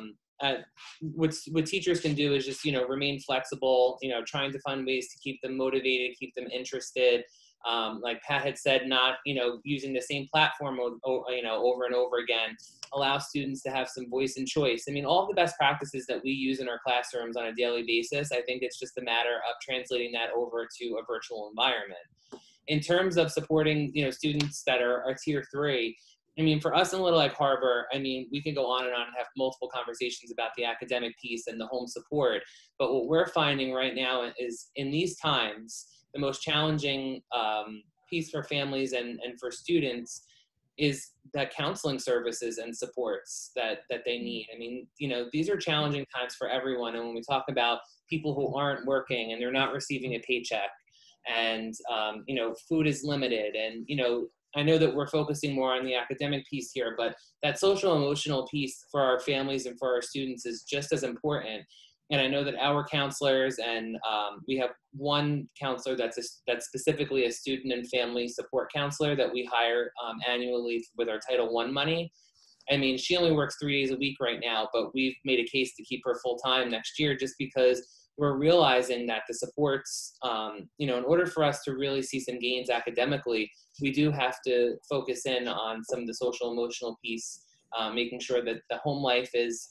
[SPEAKER 4] what teachers can do is just, remain flexible, trying to find ways to keep them motivated, keep them interested. Like Pat had said, not, using the same platform, over and over again. Allow students to have some voice and choice. I mean, all the best practices that we use in our classrooms on a daily basis, I think it's just a matter of translating that over to a virtual environment. In terms of supporting, students that are tier 3, I mean, for us in Little Egg Harbor, I mean, we can go on and have multiple conversations about the academic piece and the home support. But what we're finding right now is, in these times, the most challenging piece for families and for students is the counseling services and supports that they need. I mean, these are challenging times for everyone. And when we talk about people who aren't working and they're not receiving a paycheck, and, food is limited, and, I know that we're focusing more on the academic piece here, but that social emotional piece for our families and for our students is just as important. And I know that our counselors, and we have one counselor that's specifically a student and family support counselor that we hire annually with our Title I money. I mean, she only works 3 days a week right now, but we've made a case to keep her full time next year, just because we're realizing that the supports, in order for us to really see some gains academically, we do have to focus in on some of the social emotional piece, making sure that the home life is,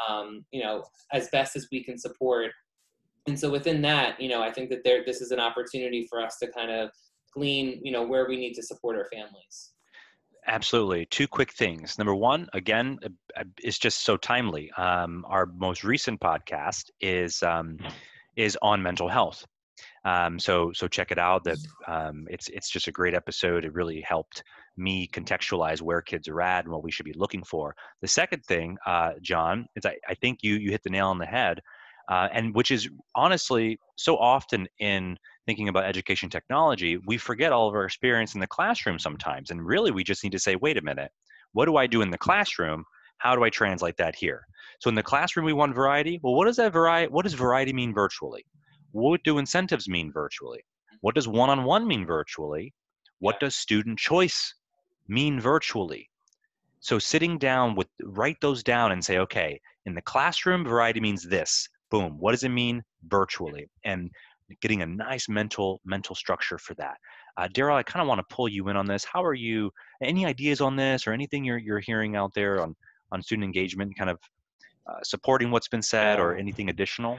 [SPEAKER 4] as best as we can support. And so within that, I think that this is an opportunity for us to kind of glean, where we need to support our families.
[SPEAKER 1] Absolutely. 2 quick things. Number one, again, it's just so timely. Our most recent podcast is on mental health. So check it out. It's just a great episode. It really helped me contextualize where kids are at and what we should be looking for. The second thing, John, is I think you hit the nail on the head, and which is honestly so often in thinking about education technology, we forget all of our experience in the classroom sometimes. And really, we just need to say, wait a minute, what do I do in the classroom? How do I translate that here? So in the classroom, we want variety. Well, what does variety mean virtually? What do incentives mean virtually? What does one-on-one mean virtually? What does student choice mean virtually? So sitting down write those down and say, okay, in the classroom, variety means this. Boom. What does it mean virtually? And getting a nice mental structure for that. Daryl, I kind of want to pull you in on this. How are you? Any ideas on this, or anything you're hearing out there on student engagement, kind of supporting what's been said, or anything additional?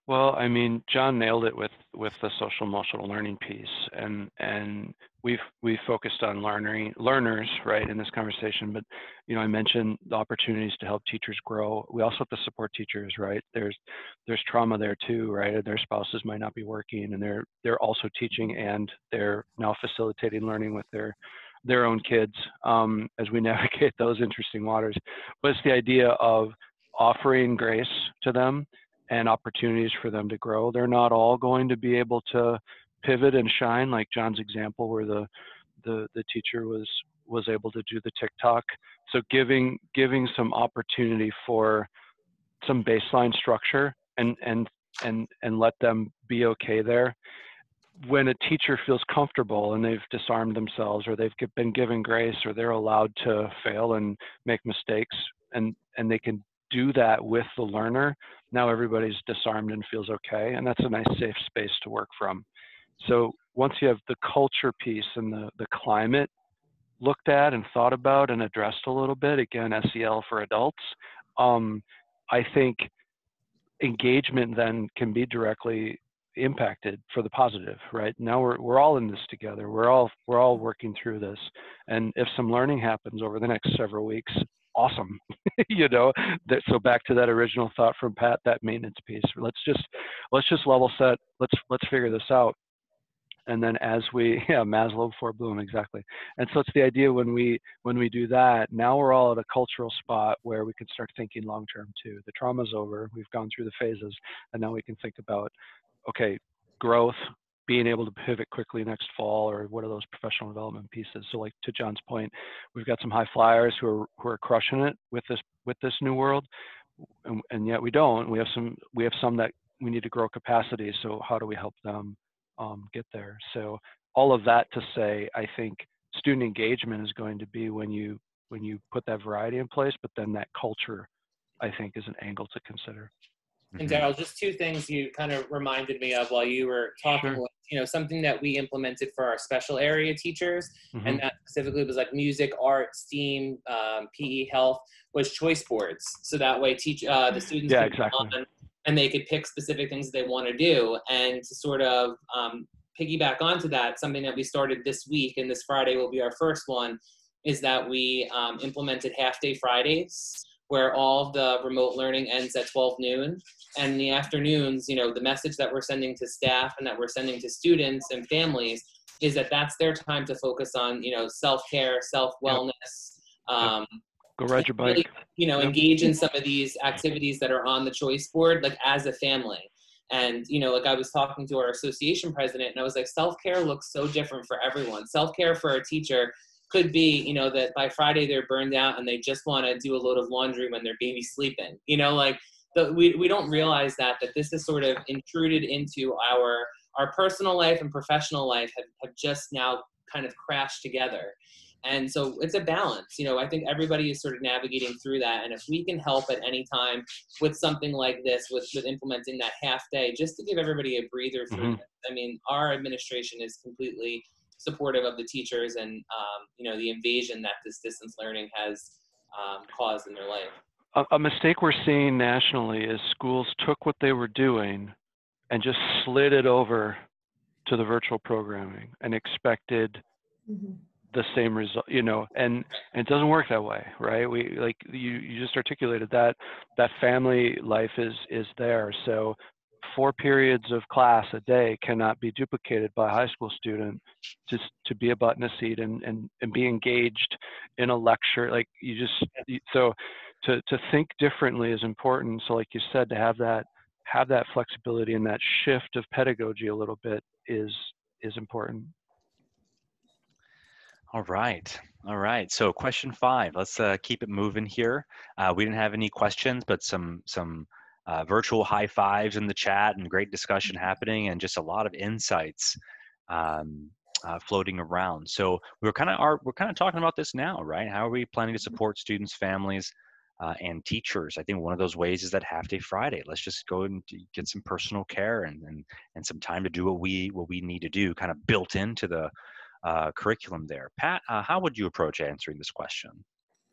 [SPEAKER 5] Well, I mean, John nailed it with the social emotional learning piece, and we've focused on learners, right, in this conversation. But I mentioned the opportunities to help teachers grow. We also have to support teachers, right? There's trauma there too, right? Their spouses might not be working, and they're also teaching, and they're now facilitating learning with their own kids as we navigate those interesting waters. But it's the idea of offering grace to them and opportunities for them to grow. They're not all going to be able to pivot and shine, like John's example where the teacher was able to do the TikTok. So giving some opportunity for some baseline structure and let them be okay there. When a teacher feels comfortable and they've disarmed themselves, or they've been given grace, or they're allowed to fail and make mistakes, and they can do that with the learner, now everybody's disarmed and feels okay, and that's a nice safe space to work from. So once you have the culture piece and the climate looked at and thought about and addressed a little bit, again, SEL for adults, I think engagement then can be directly impacted for the positive, right? Now we're all in this together. We're all working through this, and if some learning happens over the next several weeks, awesome. So back to that original thought from Pat, that maintenance piece. Let's just level set. Let's figure this out. And then as Maslow before Bloom, exactly. And so it's the idea when we do that, now we're all at a cultural spot where we can start thinking long term too. The trauma's over. We've gone through the phases, and now we can think about, okay, growth, being able to pivot quickly next fall, or what are those professional development pieces? So like to John's point, we've got some high flyers who are crushing it with this new world, and yet we don't. We have some that we need to grow capacity. So how do we help them get there? So all of that to say, I think student engagement is going to be when you put that variety in place, but then that culture, I think, is an angle to consider.
[SPEAKER 4] And Daryl, just two things you kind of reminded me of while you were talking.
[SPEAKER 5] Sure.
[SPEAKER 4] Something that we implemented for our special area teachers, and that specifically was like music, art, STEAM, PE, health, was choice boards. So that way, the students could
[SPEAKER 5] exactly.
[SPEAKER 4] come on and they could pick specific things they want to do. And to sort of piggyback onto that, something that we started this week, and this Friday will be our first one, is that we implemented half-day Fridays, where all the remote learning ends at 12 noon. And in the afternoons, the message that we're sending to staff and that we're sending to students and families is that that's their time to focus on, self-care, self-wellness.
[SPEAKER 5] Go ride your bike.
[SPEAKER 4] Really, engage in some of these activities that are on the choice board, like as a family. And, like I was talking to our association president, and I was like, self-care looks so different for everyone. Self-care for a teacher could be, that by Friday they're burned out and they just want to do a load of laundry when their baby's sleeping. We don't realize that this is sort of intruded into our personal life and professional life have just now kind of crashed together. And so it's a balance. I think everybody is sort of navigating through that. And if we can help at any time with something like this, with implementing that half day, just to give everybody a breather through it. I mean, our administration is completely supportive of the teachers and, the invasion that this distance learning has caused in their life.
[SPEAKER 5] A mistake we're seeing nationally is schools took what they were doing and just slid it over to the virtual programming and expected the same result, and it doesn't work that way, right? We, like you just articulated, that family life is there. So 4 periods of class a day cannot be duplicated by a high school student to be a butt in a seat and be engaged in a lecture. Like so to think differently is important. So like you said, to have that flexibility and that shift of pedagogy a little bit is important.
[SPEAKER 1] All right. So question 5, let's keep it moving here. We didn't have any questions, but some virtual high fives in the chat and great discussion happening and just a lot of insights floating around. So we're kind of talking about this now, right? How are we planning to support students, families, and teachers? I think one of those ways is that half-day Friday. Let's just go and get some personal care and some time to do what we need to do, kind of built into the curriculum there. Pat, how would you approach answering this question?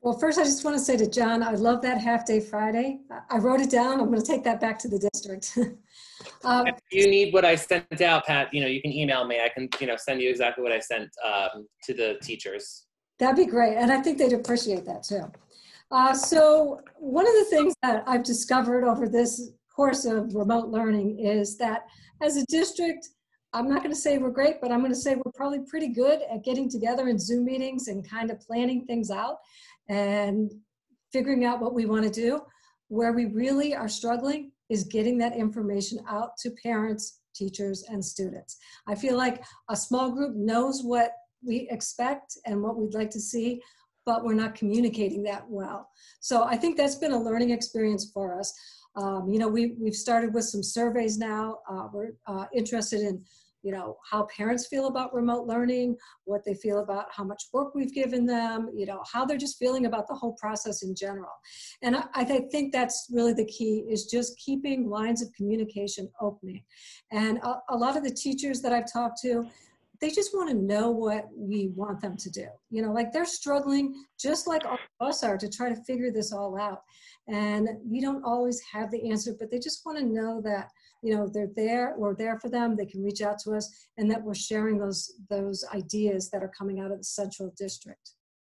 [SPEAKER 3] Well, first, I just want to say to John, I love that half-day Friday. I wrote it down. I'm going to take that back to the district.
[SPEAKER 4] If you need what I sent out, Pat, you can email me. I can, send you exactly what I sent to the teachers.
[SPEAKER 3] That'd be great. And I think they'd appreciate that too. So one of the things that I've discovered over this course of remote learning is that as a district, I'm not going to say we're great, but I'm going to say we're probably pretty good at getting together in Zoom meetings and kind of planning things out and figuring out what we want to do. Where we really are struggling is getting that information out to parents, teachers, and students. I feel like a small group knows what we expect and what we'd like to see, but we're not communicating that well. So I think that's been a learning experience for us. We've started with some surveys now. We're interested in how parents feel about remote learning, what they feel about how much work we've given them, how they're just feeling about the whole process in general. And I think that's really the key, is just keeping lines of communication opening. And a lot of the teachers that I've talked to, they just want to know what we want them to do. They're struggling just like all of us are to try to figure this all out. And we don't always have the answer, but they just want to know that they're there, we're there for them, they can reach out to us, and that we're sharing those ideas that are coming out of the central district.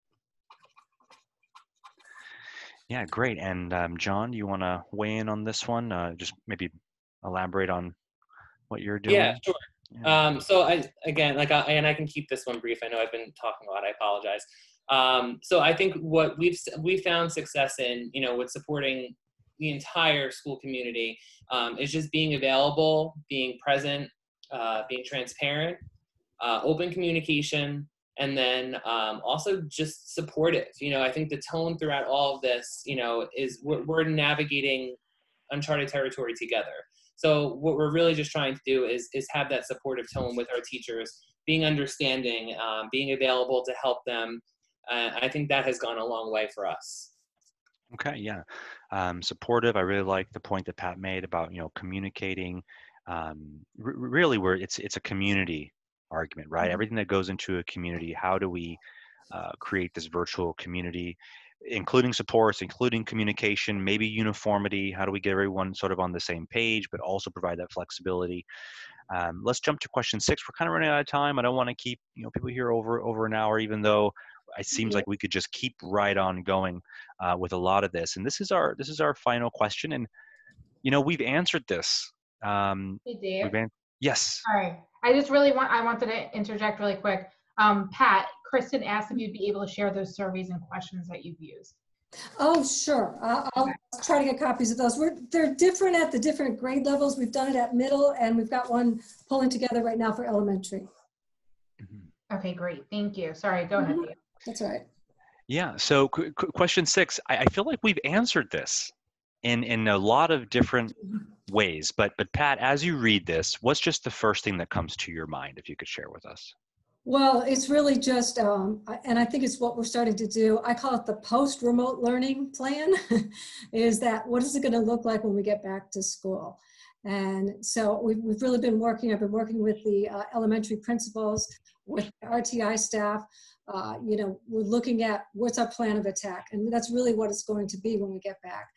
[SPEAKER 1] Yeah, great. And John, do you want to weigh in on this one? Just maybe elaborate on what you're doing?
[SPEAKER 4] Yeah, sure.
[SPEAKER 1] Yeah.
[SPEAKER 4] So I can keep this one brief. I know I've been talking a lot. I apologize. So I think what we've found success in, with supporting the entire school community is just being available, being present, being transparent, open communication, and then also just supportive. I think the tone throughout all of this, is we're navigating uncharted territory together. So what we're really just trying to do is have that supportive tone with our teachers, being understanding, being available to help them. I think that has gone a long way for us.
[SPEAKER 1] Okay, yeah. Supportive. I really like the point that Pat made about, communicating. Really, it's a community argument, right?
[SPEAKER 3] Mm-hmm.
[SPEAKER 1] Everything that goes into a community, how do we create this virtual community, including supports, including communication, maybe uniformity? How do we get everyone sort of on the same page, but also provide that flexibility? Let's jump to question 6. We're kind of running out of time. I don't want to keep people here over an hour, even though it seems like we could just keep right on going with a lot of this. And this is our final question. And we've answered this.
[SPEAKER 6] Hey, Dave.
[SPEAKER 1] Yes.
[SPEAKER 6] All right. I wanted to interject really quick. Pat, Kristen asked if you'd be able to share those surveys and questions that you've used.
[SPEAKER 3] Oh, sure. I'll try to get copies of those. They're different at the different grade levels. We've done it at middle, and we've got one pulling together right now for elementary.
[SPEAKER 6] Okay, great. Thank you. Sorry, go ahead, Dave.
[SPEAKER 3] That's all right.
[SPEAKER 1] Yeah. So question 6, I feel like we've answered this in a lot of different ways. But Pat, as you read this, what's just the first thing that comes to your mind, if you could share with us?
[SPEAKER 3] Well, it's really just, and I think it's what we're starting to do. I call it the post-remote learning plan, is that what is it going to look like when we get back to school? And so we've really been I've been working with the elementary principals, with the RTI staff. We're looking at what's our plan of attack, and that's really what it's going to be when we get back.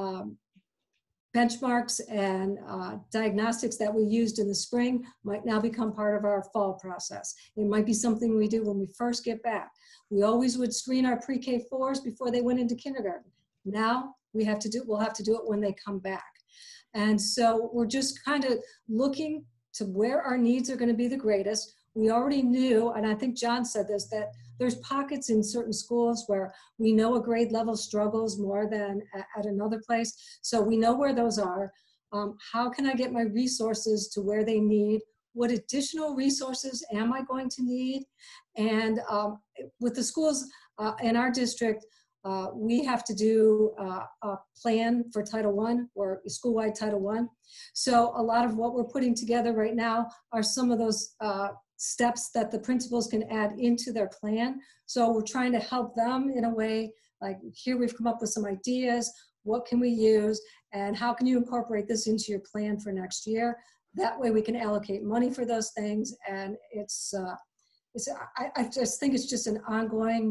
[SPEAKER 3] Benchmarks and diagnostics that we used in the spring might now become part of our fall process. It might be something we do when we first get back. We always would screen our pre-K 4s before they went into kindergarten. Now we'll have to do it when they come back. And so we're just kind of looking to where our needs are going to be the greatest. We already knew, and I think John said this, that there's pockets in certain schools where we know a grade level struggles more than at another place. So we know where those are. How can I get my resources to where they need? What additional resources am I going to need? And with the schools in our district, we have to do a plan for Title I, or school-wide Title I. So a lot of what we're putting together right now are some of those steps that the principals can add into their plan. So we're trying to help them in a way, like, here we've come up with some ideas, what can we use, and how can you incorporate this into your plan for next year? That way we can allocate money for those things. And I just think it's just an ongoing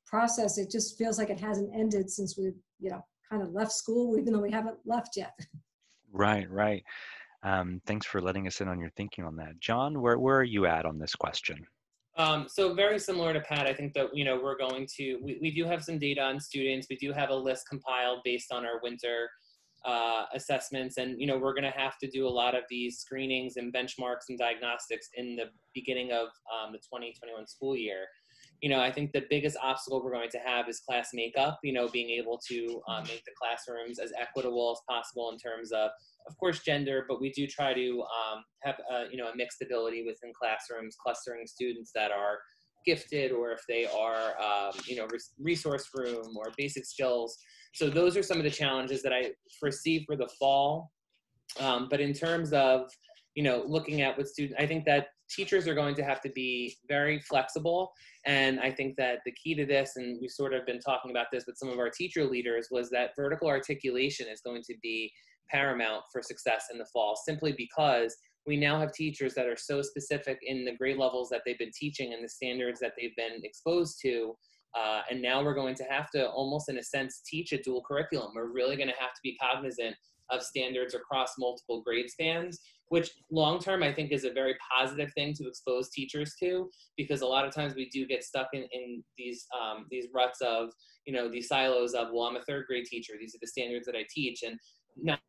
[SPEAKER 3] process, it just feels like it hasn't ended since we've, kind of left school, even though we haven't left yet.
[SPEAKER 1] Right, right. Thanks for letting us in on your thinking on that. John, where are you at on this question?
[SPEAKER 4] So very similar to Pat, I think that, we're going to, we do have some data on students. We do have a list compiled based on our winter assessments. And, we're going to have to do a lot of these screenings and benchmarks and diagnostics in the beginning of the 2021 school year. I think the biggest obstacle we're going to have is class makeup, being able to make the classrooms as equitable as possible in terms of course, gender, but we do try to have, a mixed ability within classrooms, clustering students that are gifted, or if they are, resource room or basic skills. So those are some of the challenges that I foresee for the fall. But in terms of, looking at what students, I think that teachers are going to have to be very flexible. And I think that the key to this, and we've sort of been talking about this with some of our teacher leaders, was that vertical articulation is going to be paramount for success in the fall, simply because we now have teachers that are so specific in the grade levels that they've been teaching and the standards that they've been exposed to. And now we're going to have to almost, in a sense, teach a dual curriculum. We're really going to have to be cognizant of standards across multiple grade spans, which long-term I think is a very positive thing to expose teachers to, because a lot of times we do get stuck in these ruts of, these silos of, well, I'm a third grade teacher. These are the standards that I teach. And not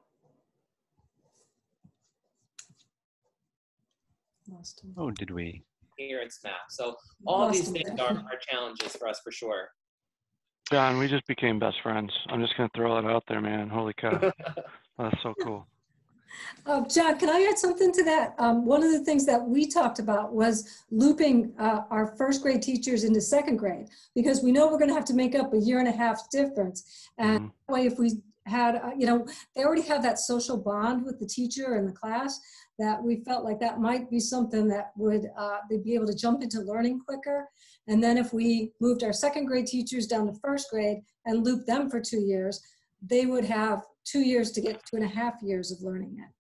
[SPEAKER 1] Oh, did we?
[SPEAKER 4] Here and SMAP. So all these things are challenges for us for sure.
[SPEAKER 5] John, we just became best friends. I'm just going to throw that out there, man. Holy cow. That's so cool.
[SPEAKER 3] John, can I add something to that? One of the things that we talked about was looping our first grade teachers into second grade, because we know we're going to have to make up a 1.5 year difference. And that way, if we had, they already have that social bond with the teacher and the class, that we felt like that might be something that would, they'd be able to jump into learning quicker. And then if we moved our second grade teachers down to first grade and looped them for 2 years, they would have 2 years to get 2.5 years of learning in.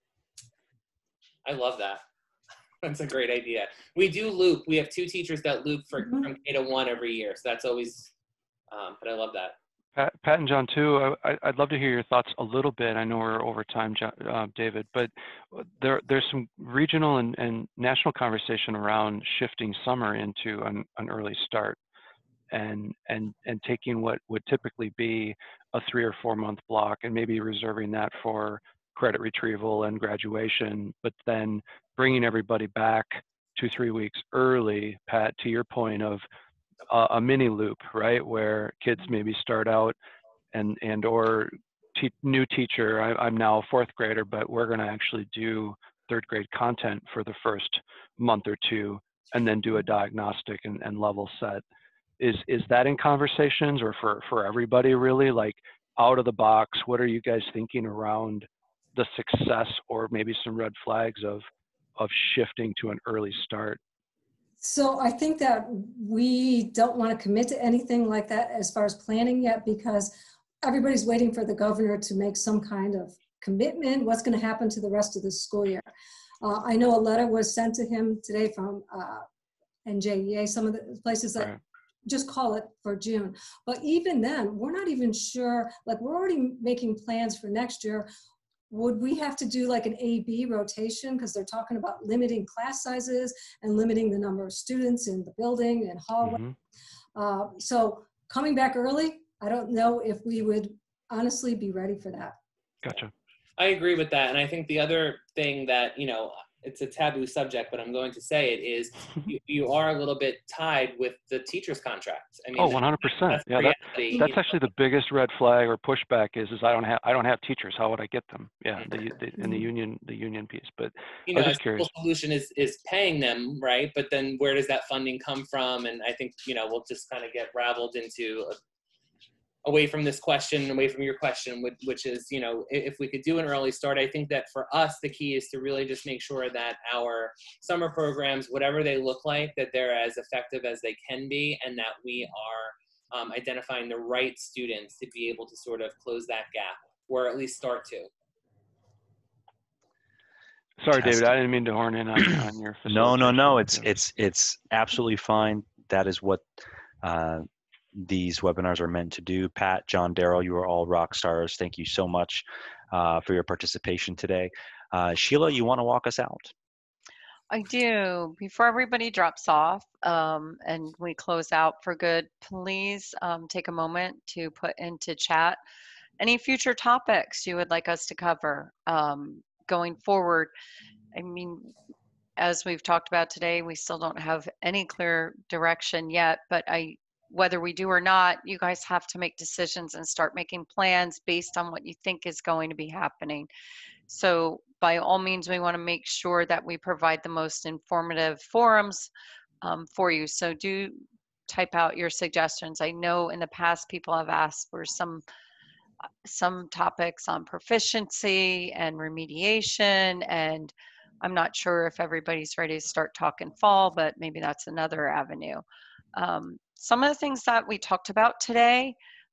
[SPEAKER 4] I love that. That's a great idea. We do loop. We have 2 teachers that loop from K to 1 every year. So that's always, but I love that.
[SPEAKER 5] Pat and John too, I'd love to hear your thoughts a little bit. I know we're over time, David, but there's some regional and national conversation around shifting summer into an early start and taking what would typically be a 3 or 4 month block and maybe reserving that for credit retrieval and graduation, but then bringing everybody back 2-3 weeks early, Pat, to your point of a mini loop, right, where kids maybe start out and or new teacher, I'm now a 4th grader, but we're going to actually do 3rd grade content for the first month or 2 and then do a diagnostic and level set. Is that in conversations, or for everybody really, like out of the box, what are you guys thinking around the success or maybe some red flags of shifting to an early start?
[SPEAKER 3] So I think that we don't want to commit to anything like that as far as planning yet, because everybody's waiting for the governor to make some kind of commitment. What's going to happen to the rest of the school year? I know a letter was sent to him today from NJEA, some of the places that just call it for June. But even then, we're not even sure, like we're already making plans for next year. Would we have to do like an A-B rotation? Because they're talking about limiting class sizes and limiting the number of students in the building and hallway. So coming back early, I don't know if we would honestly be ready for that.
[SPEAKER 5] Gotcha.
[SPEAKER 4] I agree with that. And I think the other thing that, it's a taboo subject, but I'm going to say it is you are a little bit tied with the teacher's contracts. I mean,
[SPEAKER 5] 100%. Yeah, that's actually the biggest red flag or pushback is I don't have teachers. How would I get them? Yeah, in the union piece. But I was just curious.
[SPEAKER 4] The solution is paying them, right? But then where does that funding come from? And I think we'll just kind of get raveled into away from this question, away from your question, which is, if we could do an early start. I think that for us, the key is to really just make sure that our summer programs, whatever they look like, that they're as effective as they can be, and that we are identifying the right students to be able to sort of close that gap, or at least start to.
[SPEAKER 5] Sorry, David, I didn't mean to horn in on your facility.
[SPEAKER 1] No. It's absolutely fine. That is what these webinars are meant to do. Pat, John, Daryl, you are all rock stars. Thank you so much for your participation today. Sheila, you want to walk us out?
[SPEAKER 2] I do. Before everybody drops off and we close out for good, please take a moment to put into chat any future topics you would like us to cover going forward. I mean, as we've talked about today, we still don't have any clear direction yet, but whether we do or not, you guys have to make decisions and start making plans based on what you think is going to be happening. So by all means, we want to make sure that we provide the most informative forums for you. So do type out your suggestions. I know in the past people have asked for some topics on proficiency and remediation, and I'm not sure if everybody's ready to start talking fall, but maybe that's another avenue. Some of the things that we talked about today,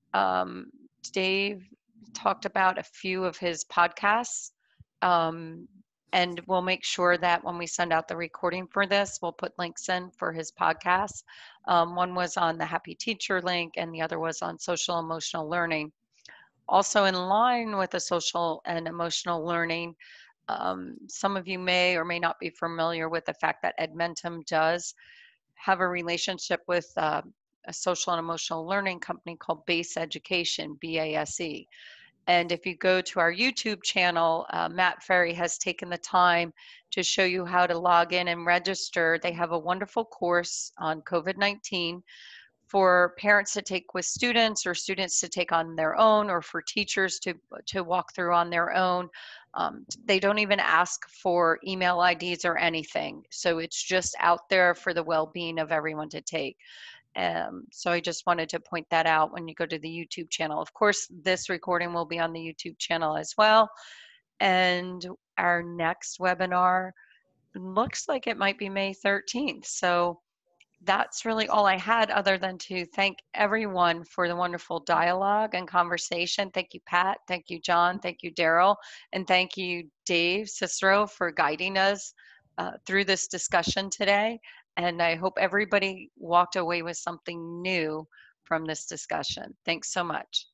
[SPEAKER 2] Dave talked about a few of his podcasts, and we'll make sure that when we send out the recording for this, we'll put links in for his podcasts. One was on the Happy Teacher link, and the other was on social emotional learning. Also in line with the social and emotional learning, some of you may or may not be familiar with the fact that Edmentum does have a relationship with a social and emotional learning company called Base Education, BASE. And if you go to our YouTube channel, Matt Ferry has taken the time to show you how to log in and register. They have a wonderful course on COVID-19 for parents to take with students, or students to take on their own, or for teachers to walk through on their own. They don't even ask for email IDs or anything. So it's just out there for the well-being of everyone to take. So I just wanted to point that out when you go to the YouTube channel. Of course, this recording will be on the YouTube channel as well. And our next webinar looks like it might be May 13th. So that's really all I had, other than to thank everyone for the wonderful dialogue and conversation. Thank you, Pat. Thank you, John. Thank you, Daryl. And thank you, Dave Cicero, for guiding us through this discussion today. And I hope everybody walked away with something new from this discussion. Thanks so much.